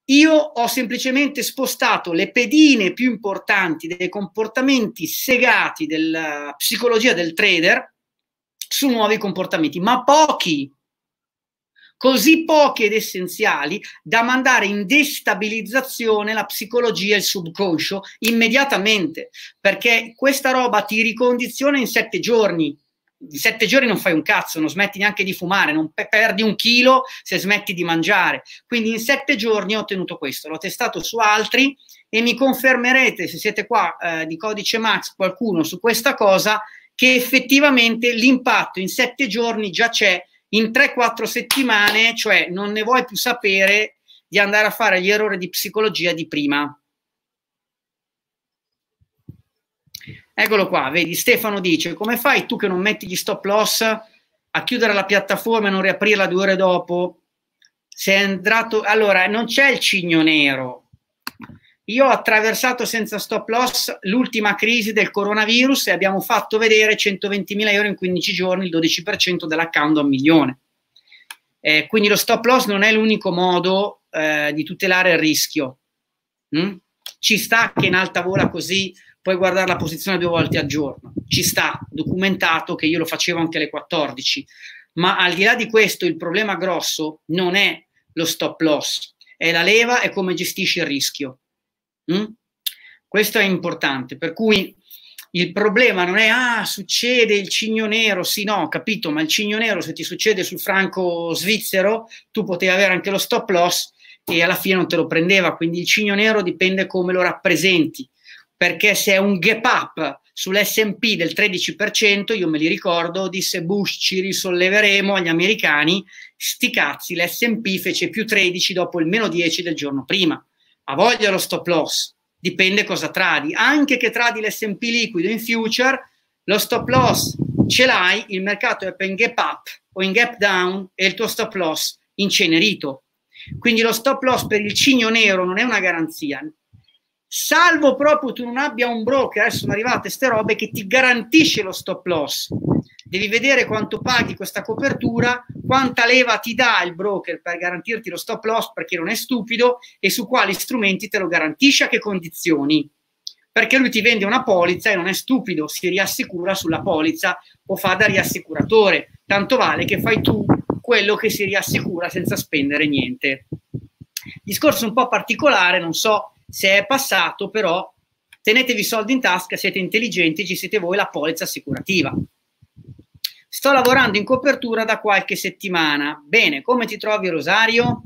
io ho semplicemente spostato le pedine più importanti dei comportamenti segati della psicologia del trader su nuovi comportamenti, ma pochi, così pochi ed essenziali da mandare in destabilizzazione la psicologia e il subconscio immediatamente, perché questa roba ti ricondiziona in sette giorni. In sette giorni non fai un cazzo, non smetti neanche di fumare, non perdi un chilo se smetti di mangiare. Quindi in sette giorni ho ottenuto questo, l'ho testato su altri e mi confermerete, se siete qua eh, di Codice Max, qualcuno su questa cosa, che effettivamente l'impatto in sette giorni già c'è, in tre quattro settimane, cioè non ne vuoi più sapere di andare a fare gli errori di psicologia di prima. Eccolo qua, vedi, Stefano dice: come fai tu che non metti gli stop loss a chiudere la piattaforma e non riaprirla due ore dopo? Sei andato... Allora, non c'è il cigno nero. Io ho attraversato senza stop loss l'ultima crisi del coronavirus e abbiamo fatto vedere centoventimila euro in quindici giorni, il dodici per cento dell'account a un milione. Eh, quindi lo stop loss non è l'unico modo eh, di tutelare il rischio. Mm? Ci sta che in alta vola così puoi guardare la posizione due volte al giorno, ci sta, documentato che io lo facevo anche alle quattordici, ma al di là di questo il problema grosso non è lo stop loss, è la leva e come gestisci il rischio. Mm? Questo è importante, per cui il problema non è ah succede il cigno nero, sì no, capito, ma il cigno nero se ti succede sul franco svizzero tu potevi avere anche lo stop loss e alla fine non te lo prendeva, quindi il cigno nero dipende come lo rappresenti. Perché se è un gap up sull'esse and pi del tredici per cento, io me li ricordo, disse Bush ci risolleveremo agli americani, sti cazzi, l'esse and pi fece più tredici dopo il meno dieci del giorno prima. Ha voglia lo stop loss, dipende cosa tradi, anche che tradi l'esse and pi liquido in future, lo stop loss ce l'hai, il mercato è in gap up o in gap down e il tuo stop loss incenerito. Quindi lo stop loss per il cigno nero non è una garanzia, salvo proprio tu non abbia un broker, adesso sono arrivate queste robe, che ti garantisce lo stop loss. Devi vedere quanto paghi questa copertura, quanta leva ti dà il broker per garantirti lo stop loss, perché non è stupido, e su quali strumenti te lo garantisce, a che condizioni. Perché lui ti vende una polizza e non è stupido, si riassicura sulla polizza o fa da riassicuratore. Tanto vale che fai tu quello che si riassicura senza spendere niente. Discorso un po' particolare, non so se è passato, però tenetevi i soldi in tasca, siete intelligenti, ci siete voi la polizza assicurativa. Sto lavorando in copertura da qualche settimana. Bene, come ti trovi, Rosario?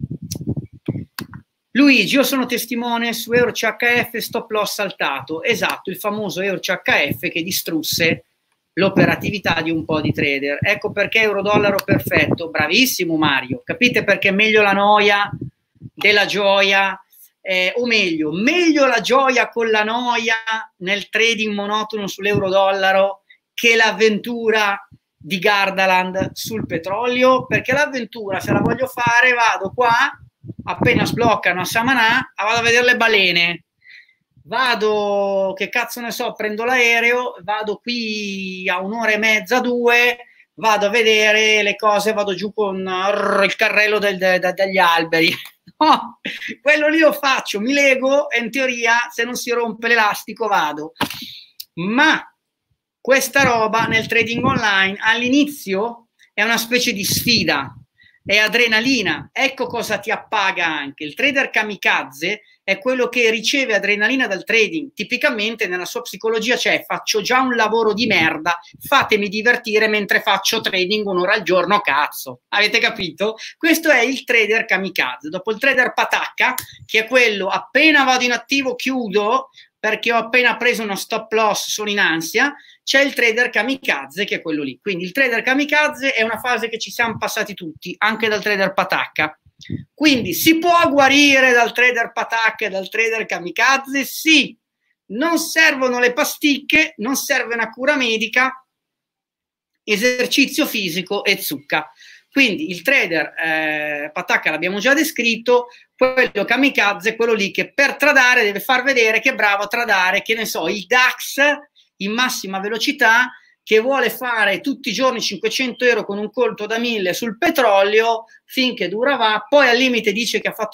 Luigi, io sono testimone su Euro C H F stop loss saltato. Esatto, il famoso Euro C H F che distrusse l'operatività di un po' di trader. Ecco perché euro-dollaro perfetto. Bravissimo Mario. Capite perché è meglio la noia della gioia? Eh, o meglio, meglio la gioia con la noia nel trading monotono sull'euro-dollaro che l'avventura di Gardaland sul petrolio, perché l'avventura, se la voglio fare, vado qua, appena sbloccano a Samanà, vado a vedere le balene, vado, che cazzo ne so, prendo l'aereo, vado qui a un'ora e mezza, due, vado a vedere le cose, vado giù con rrr, il carrello del, de, de, degli alberi. No, quello lì lo faccio, mi lego e in teoria se non si rompe l'elastico vado. Ma questa roba nel trading online all'inizio è una specie di sfida, è adrenalina. Ecco cosa ti appaga anche. Il trader kamikaze è quello che riceve adrenalina dal trading. Tipicamente nella sua psicologia c'è: faccio già un lavoro di merda, fatemi divertire mentre faccio trading un'ora al giorno, cazzo. Avete capito? Questo è il trader kamikaze. Dopo il trader patacca, che è quello appena vado in attivo chiudo perché ho appena preso uno stop loss, sono in ansia. C'è il trader kamikaze che è quello lì. Quindi il trader kamikaze è una fase che ci siamo passati tutti, anche dal trader patacca. Quindi si può guarire dal trader patacca e dal trader kamikaze? Sì, non servono le pasticche, non serve una cura medica, esercizio fisico e zucca. Quindi il trader eh, patacca l'abbiamo già descritto, quello kamikaze è quello lì che per tradare deve far vedere che è bravo a tradare, che ne so, il DAX in massima velocità, che vuole fare tutti i giorni cinquecento euro con un colpo da mille sul petrolio finché dura va, poi al limite dice che ha fatto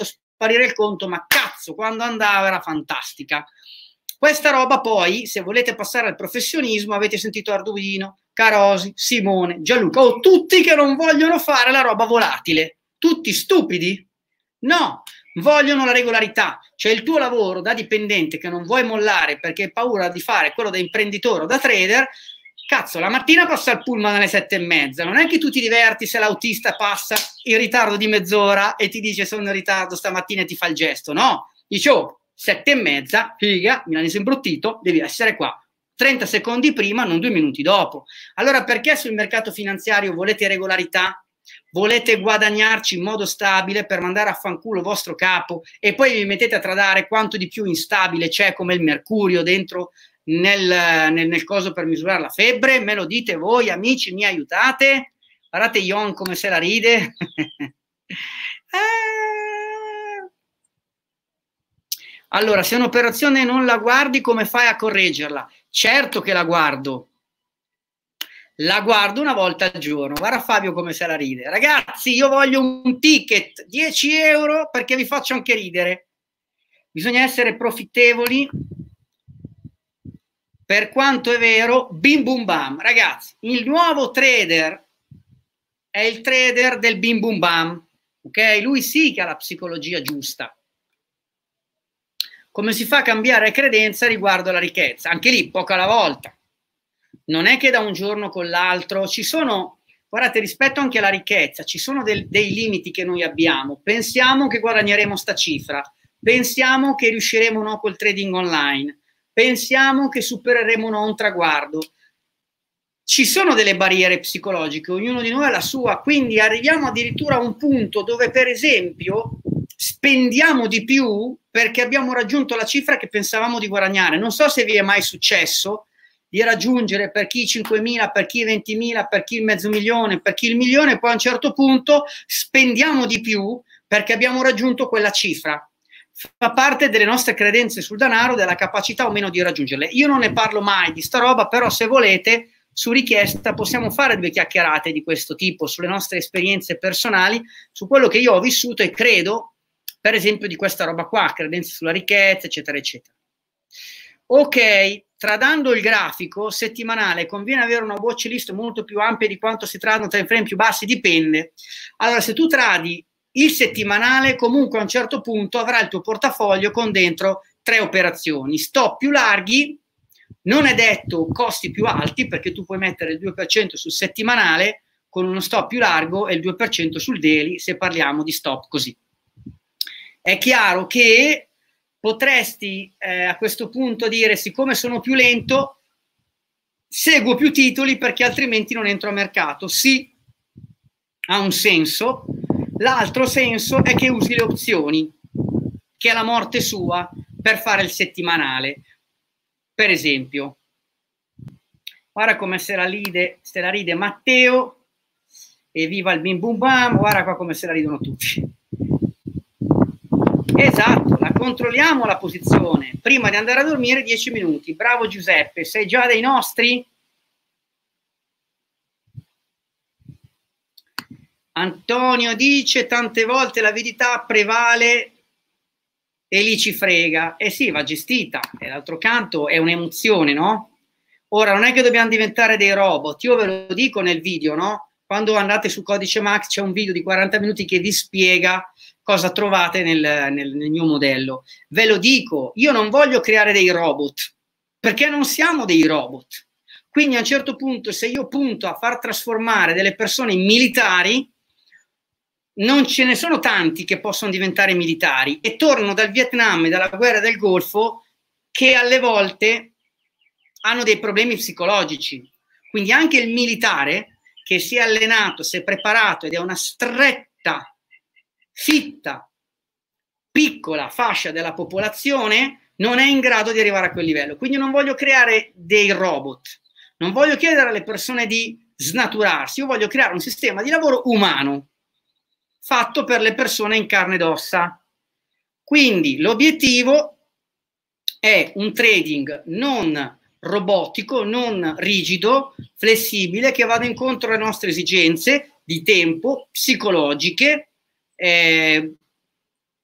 sparire il conto, ma cazzo, quando andava era fantastica. Questa roba poi, se volete passare al professionismo, avete sentito Arduino, Carosi, Simone, Gianluca, o tutti che non vogliono fare la roba volatile. Tutti stupidi? No, vogliono la regolarità. Cioè il tuo lavoro da dipendente che non vuoi mollare perché hai paura di fare quello da imprenditore o da trader, cazzo, la mattina passa il pullman alle sette e mezza, non è che tu ti diverti se l'autista passa in ritardo di mezz'ora e ti dice sono in ritardo stamattina e ti fa il gesto, no, dice oh, sette e mezza, figa, milanese imbruttito, devi essere qua, trenta secondi prima, non due minuti dopo. Allora perché sul mercato finanziario volete regolarità? Volete guadagnarci in modo stabile per mandare a fanculo il vostro capo e poi vi mettete a tradare quanto di più instabile c'è come il mercurio dentro nel, nel, nel coso per misurare la febbre? Me lo dite voi amici, mi aiutate? Guardate Ion come se la ride. eh. Allora, se un'operazione non la guardi, come fai a correggerla? Certo che la guardo. La guardo una volta al giorno. Guarda Fabio come se la ride. Ragazzi, io voglio un ticket, dieci euro, perché vi faccio anche ridere. Bisogna essere profittevoli. Per quanto è vero, bim bum bam. Ragazzi, il nuovo trader è il trader del bim bum bam. Ok? Lui sì che ha la psicologia giusta. Come si fa a cambiare credenza riguardo alla ricchezza? Anche lì, poca alla volta. Non è che da un giorno con l'altro ci sono, guardate, rispetto anche alla ricchezza, ci sono del, dei limiti che noi abbiamo. Pensiamo che guadagneremo sta cifra, pensiamo che riusciremo no col trading online, pensiamo che supereremo no un traguardo. Ci sono delle barriere psicologiche, ognuno di noi ha la sua, quindi arriviamo addirittura a un punto dove, per esempio, spendiamo di più perché abbiamo raggiunto la cifra che pensavamo di guadagnare. Non so se vi è mai successo di raggiungere per chi cinquemila, per chi ventimila, per chi il mezzo milione, per chi il milione, poi a un certo punto spendiamo di più perché abbiamo raggiunto quella cifra. Fa parte delle nostre credenze sul denaro, della capacità o meno di raggiungerle. Io non ne parlo mai di sta roba, però se volete, su richiesta, possiamo fare due chiacchierate di questo tipo, sulle nostre esperienze personali, su quello che io ho vissuto e credo, per esempio, di questa roba qua, credenze sulla ricchezza, eccetera, eccetera. Ok, tradando il grafico settimanale conviene avere una watch list molto più ampia di quanto si tradano time frame più bassi, dipende. Allora, se tu tradi il settimanale, comunque a un certo punto avrai il tuo portafoglio con dentro tre operazioni, stop più larghi, non è detto costi più alti, perché tu puoi mettere il due per cento sul settimanale con uno stop più largo e il due per cento sul daily, se parliamo di stop così. È chiaro che potresti eh, a questo punto dire, siccome sono più lento, seguo più titoli perché altrimenti non entro a mercato. Sì, ha un senso. L'altro senso è che usi le opzioni, che è la morte sua, per fare il settimanale. Per esempio, guarda come se la ride, se la ride Matteo, e viva il bim bum bam, guarda qua come se la ridono tutti. Esatto, la controlliamo la posizione prima di andare a dormire dieci minuti. Bravo Giuseppe, sei già dei nostri? Antonio dice tante volte la verità prevale e lì ci frega. Eh sì, va gestita, e d'altro canto è un'emozione, no? Ora non è che dobbiamo diventare dei robot, io ve lo dico nel video, no? Quando andate su Codice Max c'è un video di quaranta minuti che vi spiega cosa trovate nel, nel, nel mio modello. Ve lo dico, io non voglio creare dei robot, perché non siamo dei robot. Quindi a un certo punto, se io punto a far trasformare delle persone in militari, non ce ne sono tanti che possono diventare militari, e tornano dal Vietnam e dalla guerra del Golfo che alle volte hanno dei problemi psicologici. Quindi anche il militare che si è allenato, si è preparato ed è una stretta, fitta, piccola fascia della popolazione, non è in grado di arrivare a quel livello. Quindi non voglio creare dei robot, non voglio chiedere alle persone di snaturarsi, io voglio creare un sistema di lavoro umano, fatto per le persone in carne ed ossa. Quindi l'obiettivo è un trading non robotico, non rigido, flessibile, che vada incontro alle nostre esigenze di tempo, psicologiche, eh,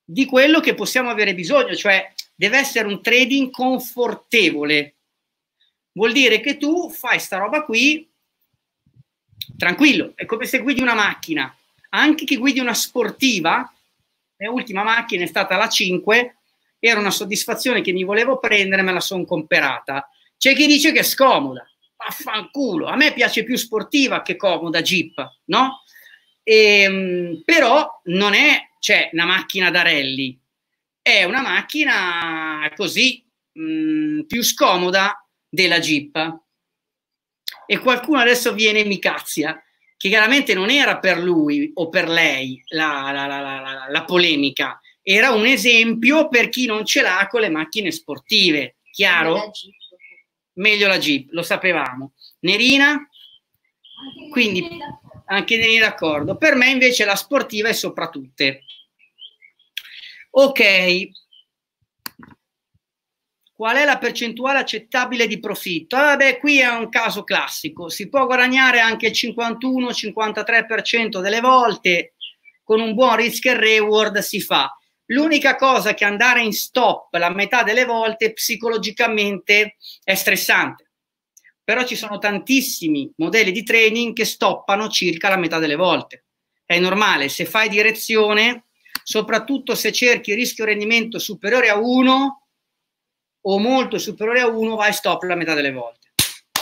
di quello che possiamo avere bisogno, cioè deve essere un trading confortevole. Vuol dire che tu fai sta roba qui tranquillo, è come se guidi una macchina. Anche chi guidi una sportiva, la ultima macchina è stata la cinque, era una soddisfazione che mi volevo prendere, me la sono comprata. C'è chi dice che è scomoda, vaffanculo, a me piace più sportiva che comoda Jeep, no? E, però non è, cioè, una macchina da rally, è una macchina così mh, più scomoda della Jeep. E qualcuno adesso viene e mi cazzia, che chiaramente non era per lui o per lei la, la, la, la, la polemica, era un esempio per chi non ce l'ha con le macchine sportive, chiaro? Meglio la Jeep, lo sapevamo. Nerina? Quindi anche Nerina d'accordo. Per me invece la sportiva è sopra tutte. Ok. Qual è la percentuale accettabile di profitto? Ah, beh, qui è un caso classico. Si può guadagnare anche il cinquantuno cinquantatré per cento delle volte, con un buon risk and reward si fa. L'unica cosa che andare in stop la metà delle volte psicologicamente è stressante. Però ci sono tantissimi modelli di trading che stoppano circa la metà delle volte. È normale, se fai direzione, soprattutto se cerchi rischio rendimento superiore a uno o molto superiore a uno, vai stop la metà delle volte.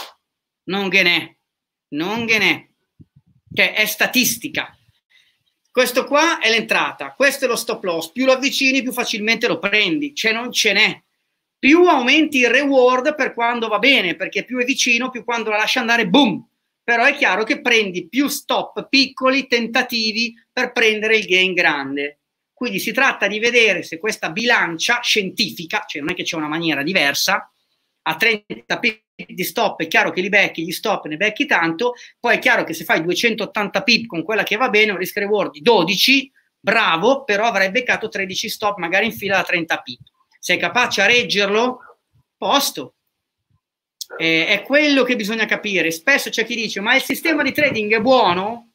Non che ne, non che ne. Cioè è statistica. Questo qua è l'entrata, questo è lo stop loss, più lo avvicini più facilmente lo prendi, cioè non ce n'è. Più aumenti il reward per quando va bene, perché più è vicino, più quando la lasci andare, boom. Però è chiaro che prendi più stop piccoli, tentativi per prendere il gain grande. Quindi si tratta di vedere se questa bilancia scientifica, cioè non è che c'è una maniera diversa, a trenta pip di stop è chiaro che li becchi, gli stop ne becchi tanto, poi è chiaro che se fai duecentottanta pip con quella che va bene, un risk reward di dodici, bravo, però avrai beccato tredici stop magari in fila da trenta pip. Sei capace a reggerlo? Posto. Eh, è quello che bisogna capire. Spesso c'è chi dice, ma il sistema di trading è buono?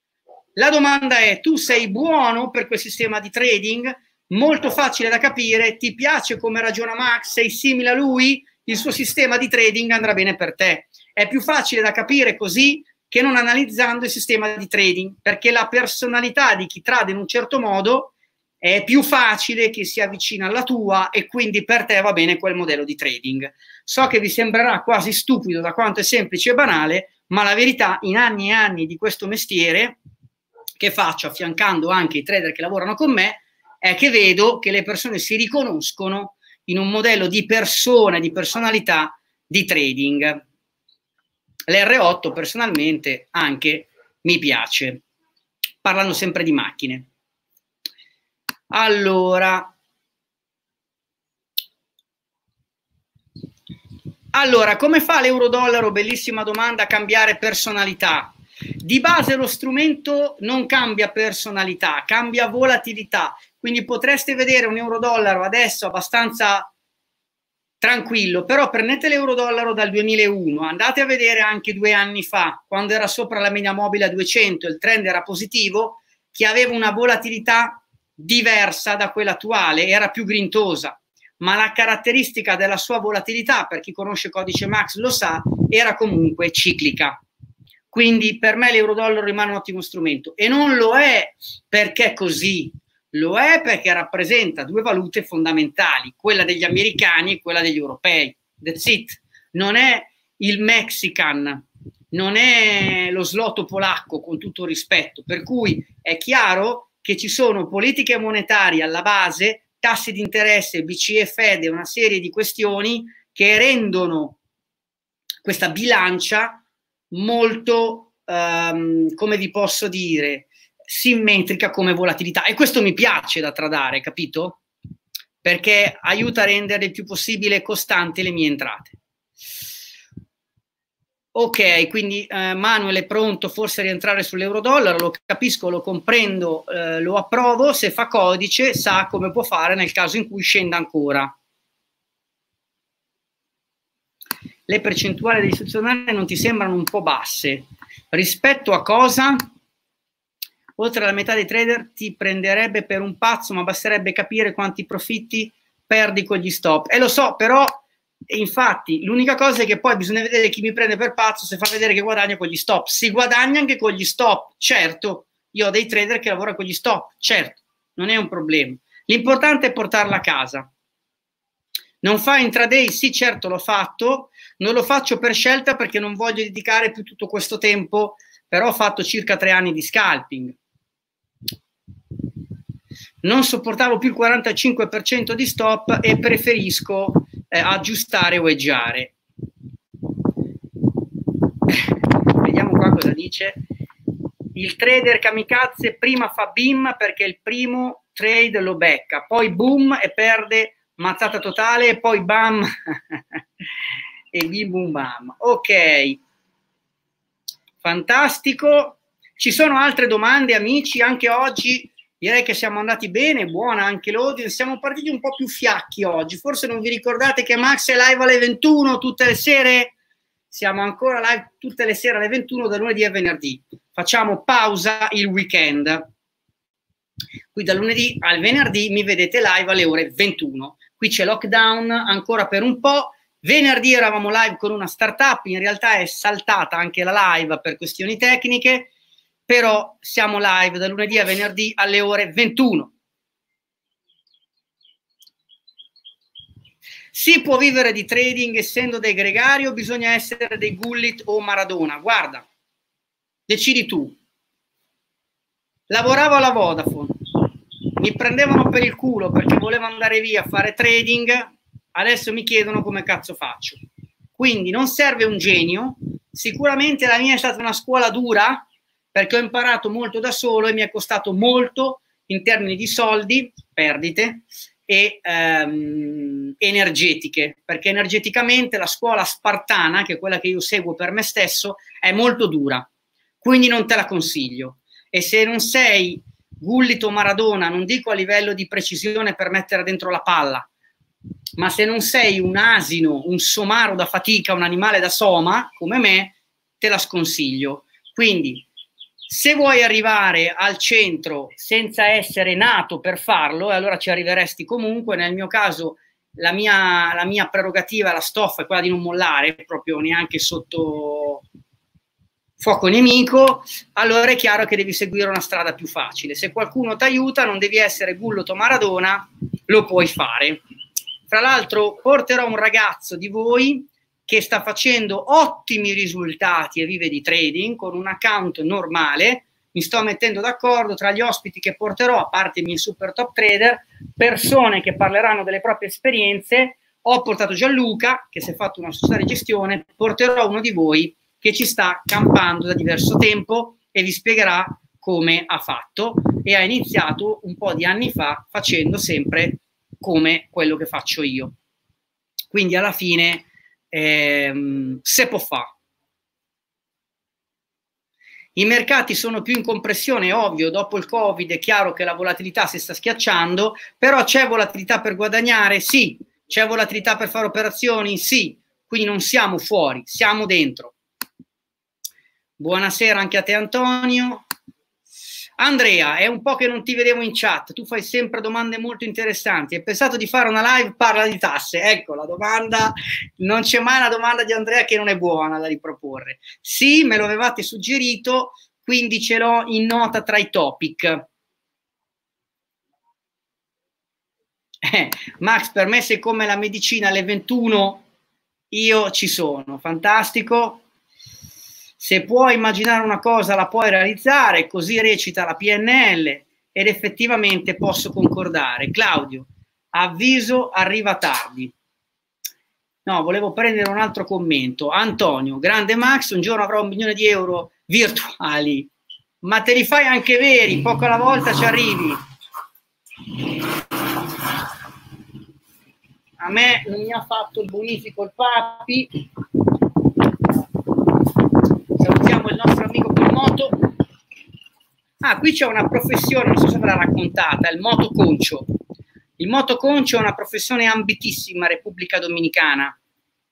La domanda è, tu sei buono per quel sistema di trading? Molto facile da capire, ti piace come ragiona Max, sei simile a lui? Il suo sistema di trading andrà bene per te. È più facile da capire così che non analizzando il sistema di trading, perché la personalità di chi trade in un certo modo è più facile che si avvicina alla tua e quindi per te va bene quel modello di trading. So che vi sembrerà quasi stupido da quanto è semplice e banale, ma la verità, in anni e anni di questo mestiere che faccio affiancando anche i trader che lavorano con me, è che vedo che le persone si riconoscono in un modello di persona, di personalità di trading. L'R otto personalmente anche mi piace. Parlano sempre di macchine. Allora, allora come fa l'euro-dollaro, bellissima domanda, a cambiare personalità? Di base lo strumento non cambia personalità, cambia volatilità. Quindi potreste vedere un euro-dollaro adesso abbastanza tranquillo, però prendete l'euro-dollaro dal duemilauno, andate a vedere anche due anni fa, quando era sopra la media mobile a duecento, il trend era positivo, che aveva una volatilità diversa da quella attuale, era più grintosa, ma la caratteristica della sua volatilità, per chi conosce Codice Max lo sa, era comunque ciclica. Quindi per me l'euro-dollaro rimane un ottimo strumento e non lo è perché è così, lo è perché rappresenta due valute fondamentali, quella degli americani e quella degli europei. That's it. Non è il Mexican, non è lo zloto polacco, con tutto rispetto, per cui è chiaro che ci sono politiche monetarie alla base, tassi di interesse, B C E, Fed e una serie di questioni che rendono questa bilancia molto, um, come vi posso dire, simmetrica come volatilità, e questo mi piace da tradare, capito? Perché aiuta a rendere il più possibile costanti le mie entrate. Ok, quindi eh, Manuel è pronto forse a rientrare sull'euro-dollaro, lo capisco, lo comprendo, eh, lo approvo, se fa codice sa come può fare nel caso in cui scenda ancora. Le percentuali degli istituzionali non ti sembrano un po' basse? Rispetto a cosa? oltre alla metà dei trader ti prenderebbe per un pazzo, ma basterebbe capire quanti profitti perdi con gli stop. E lo so, però, infatti, l'unica cosa è che poi bisogna vedere chi mi prende per pazzo se fa vedere che guadagna con gli stop. Si guadagna anche con gli stop, certo. Io ho dei trader che lavorano con gli stop, certo, non è un problema. L'importante è portarla a casa. Non fa intraday? Sì, certo, l'ho fatto. Non lo faccio per scelta perché non voglio dedicare più tutto questo tempo, però ho fatto circa tre anni di scalping. Non sopportavo più il quarantacinque per cento di stop e preferisco eh, aggiustare o eggiare. Vediamo qua cosa dice. Il trader kamikaze prima fa bim perché il primo trade lo becca, poi boom e perde mazzata totale e poi bam e bim bum bam. Ok, fantastico. Ci sono altre domande, amici? Anche oggi direi che siamo andati bene, buona anche l'audience, siamo partiti un po' più fiacchi oggi, forse non vi ricordate che Max è live alle ventuno tutte le sere? Siamo ancora live tutte le sere alle ventuno da lunedì a venerdì, facciamo pausa il weekend, qui da lunedì al venerdì mi vedete live alle ore ventuno, qui c'è lockdown ancora per un po', venerdì eravamo live con una startup, in realtà è saltata anche la live per questioni tecniche, però siamo live da lunedì a venerdì alle ore ventuno. Si può vivere di trading essendo dei gregari o bisogna essere dei Gullit o Maradona? Guarda, decidi tu. Lavoravo alla Vodafone, mi prendevano per il culo perché volevo andare via a fare trading, adesso mi chiedono come cazzo faccio. Quindi non serve un genio, sicuramente la mia è stata una scuola dura, perché ho imparato molto da solo e mi è costato molto in termini di soldi, perdite, e ehm, energetiche, perché energeticamente la scuola spartana, che è quella che io seguo per me stesso, è molto dura, quindi non te la consiglio. E se non sei Gullit o Maradona, non dico a livello di precisione per mettere dentro la palla, ma se non sei un asino, un somaro da fatica, un animale da soma, come me, te la sconsiglio. Quindi, se vuoi arrivare al centro senza essere nato per farlo, e allora ci arriveresti comunque. Nel mio caso la mia, la mia prerogativa, la stoffa è quella di non mollare, proprio neanche sotto fuoco nemico, allora è chiaro che devi seguire una strada più facile. Se qualcuno ti aiuta, non devi essere Gullit o Maradona, lo puoi fare. Fra l'altro porterò un ragazzo di voi che sta facendo ottimi risultati e vive di trading con un account normale. Mi sto mettendo d'accordo tra gli ospiti che porterò, a parte i miei super top trader, persone che parleranno delle proprie esperienze. Ho portato Gianluca, che si è fatto una società di gestione, porterò uno di voi che ci sta campando da diverso tempo e vi spiegherà come ha fatto, e ha iniziato un po' di anni fa facendo sempre come quello che faccio io. Quindi alla fine ehm, se può fare. I mercati sono più in compressione, ovvio, dopo il Covid è chiaro che la volatilità si sta schiacciando, però c'è volatilità per guadagnare? Sì. C'è volatilità per fare operazioni? Sì. Quindi non siamo fuori, siamo dentro. Buonasera anche a te Antonio. Andrea, è un po' che non ti vedevo in chat, tu fai sempre domande molto interessanti. Hai pensato di fare una live parla di tasse? Ecco la domanda, non c'è mai una domanda di Andrea che non è buona da riproporre. Sì, me lo avevate suggerito, quindi ce l'ho in nota tra i topic. Eh, Max, per me sei come la medicina alle ventuno, io ci sono, fantastico. Se puoi immaginare una cosa la puoi realizzare, così recita la P N L ed effettivamente posso concordare. Claudio, avviso arriva tardi. No, volevo prendere un altro commento. Antonio, grande Max, un giorno avrò un milione di euro virtuali, ma te li fai anche veri, poco alla volta ci arrivi. A me non mi ha fatto il bonifico il Papi. Salutiamo il nostro amico col moto. Ah, qui c'è una professione, non so se ve l'ha raccontata, il motoconcio. Il motoconcio è una professione ambitissima in Repubblica Dominicana.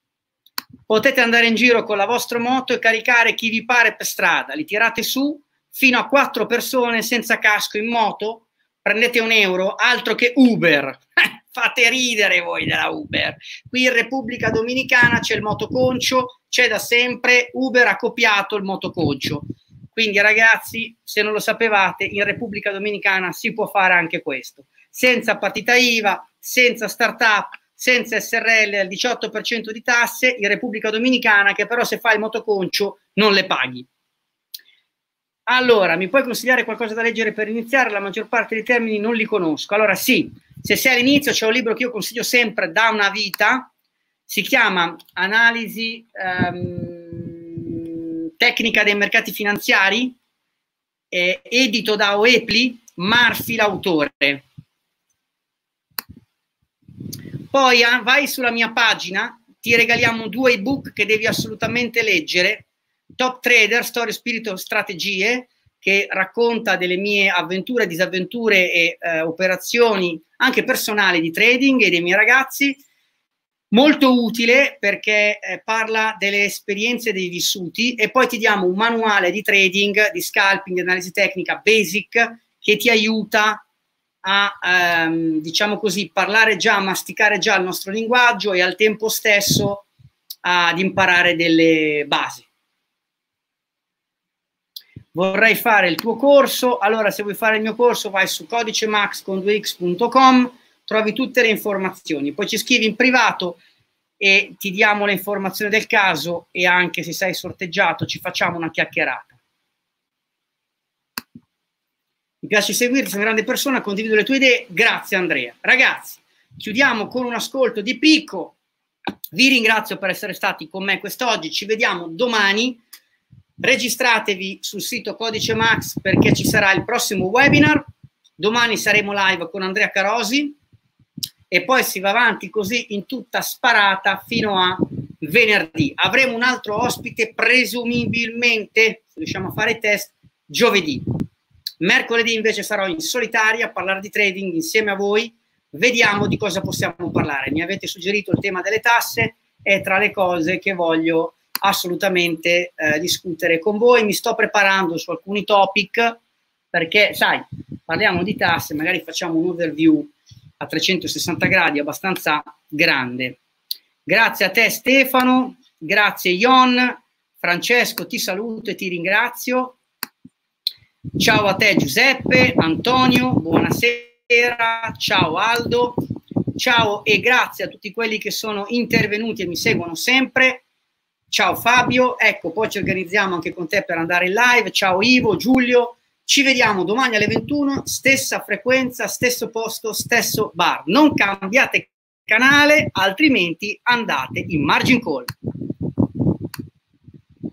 Potete andare in giro con la vostra moto e caricare chi vi pare per strada, li tirate su, fino a quattro persone senza casco in moto, prendete un euro, altro che Uber. Fate ridere voi della Uber. Qui in Repubblica Dominicana c'è il motoconcio, c'è da sempre, Uber ha copiato il motoconcio. Quindi ragazzi, se non lo sapevate, in Repubblica Dominicana si può fare anche questo. Senza partita I V A, senza startup, senza S R L al diciotto per cento di tasse, in Repubblica Dominicana, che però se fai il motoconcio non le paghi. Allora, mi puoi consigliare qualcosa da leggere per iniziare? La maggior parte dei termini non li conosco. Allora sì, se sei all'inizio c'è un libro che io consiglio sempre da una vita, si chiama Analisi ehm, tecnica dei mercati finanziari, eh, edito da Oepli, Marfi l'autore. Poi ah, vai sulla mia pagina, ti regaliamo due ebook che devi assolutamente leggere. Top Trader, Storia, Spirito, Strategie, che racconta delle mie avventure, disavventure e eh, operazioni anche personali di trading e dei miei ragazzi. Molto utile perché eh, parla delle esperienze dei vissuti, e poi ti diamo un manuale di trading, di scalping, analisi tecnica basic, che ti aiuta a, ehm, diciamo così, parlare già, masticare già il nostro linguaggio e al tempo stesso ad imparare delle basi. Vorrei fare il tuo corso. Allora, se vuoi fare il mio corso, vai su codicemax con due x punto com, trovi tutte le informazioni. Poi ci scrivi in privato e ti diamo le informazioni del caso, e anche se sei sorteggiato ci facciamo una chiacchierata. Mi piace seguirti, sei una grande persona, condivido le tue idee. Grazie Andrea. Ragazzi, chiudiamo con un ascolto di Picco. Vi ringrazio per essere stati con me quest'oggi. Ci vediamo domani. Registratevi sul sito Codice Max perché ci sarà il prossimo webinar. Domani saremo live con Andrea Carosi e poi si va avanti così in tutta sparata fino a venerdì. Avremo un altro ospite, presumibilmente, se riusciamo a fare i test, giovedì. Mercoledì invece sarò in solitaria a parlare di trading insieme a voi. Vediamo di cosa possiamo parlare. Mi avete suggerito il tema delle tasse, è tra le cose che voglio assolutamente eh, discutere con voi. Mi sto preparando su alcuni topic perché, sai, parliamo di tasse, magari facciamo un overview a trecentosessanta gradi abbastanza grande. Grazie a te Stefano, grazie Ion, Francesco ti saluto e ti ringrazio. Ciao a te Giuseppe, Antonio, buonasera, ciao Aldo, ciao e grazie a tutti quelli che sono intervenuti e mi seguono sempre. Ciao Fabio, ecco, poi ci organizziamo anche con te per andare in live. Ciao Ivo, Giulio, ci vediamo domani alle ventuno, stessa frequenza, stesso posto, stesso bar. Non cambiate canale, altrimenti andate in margin call.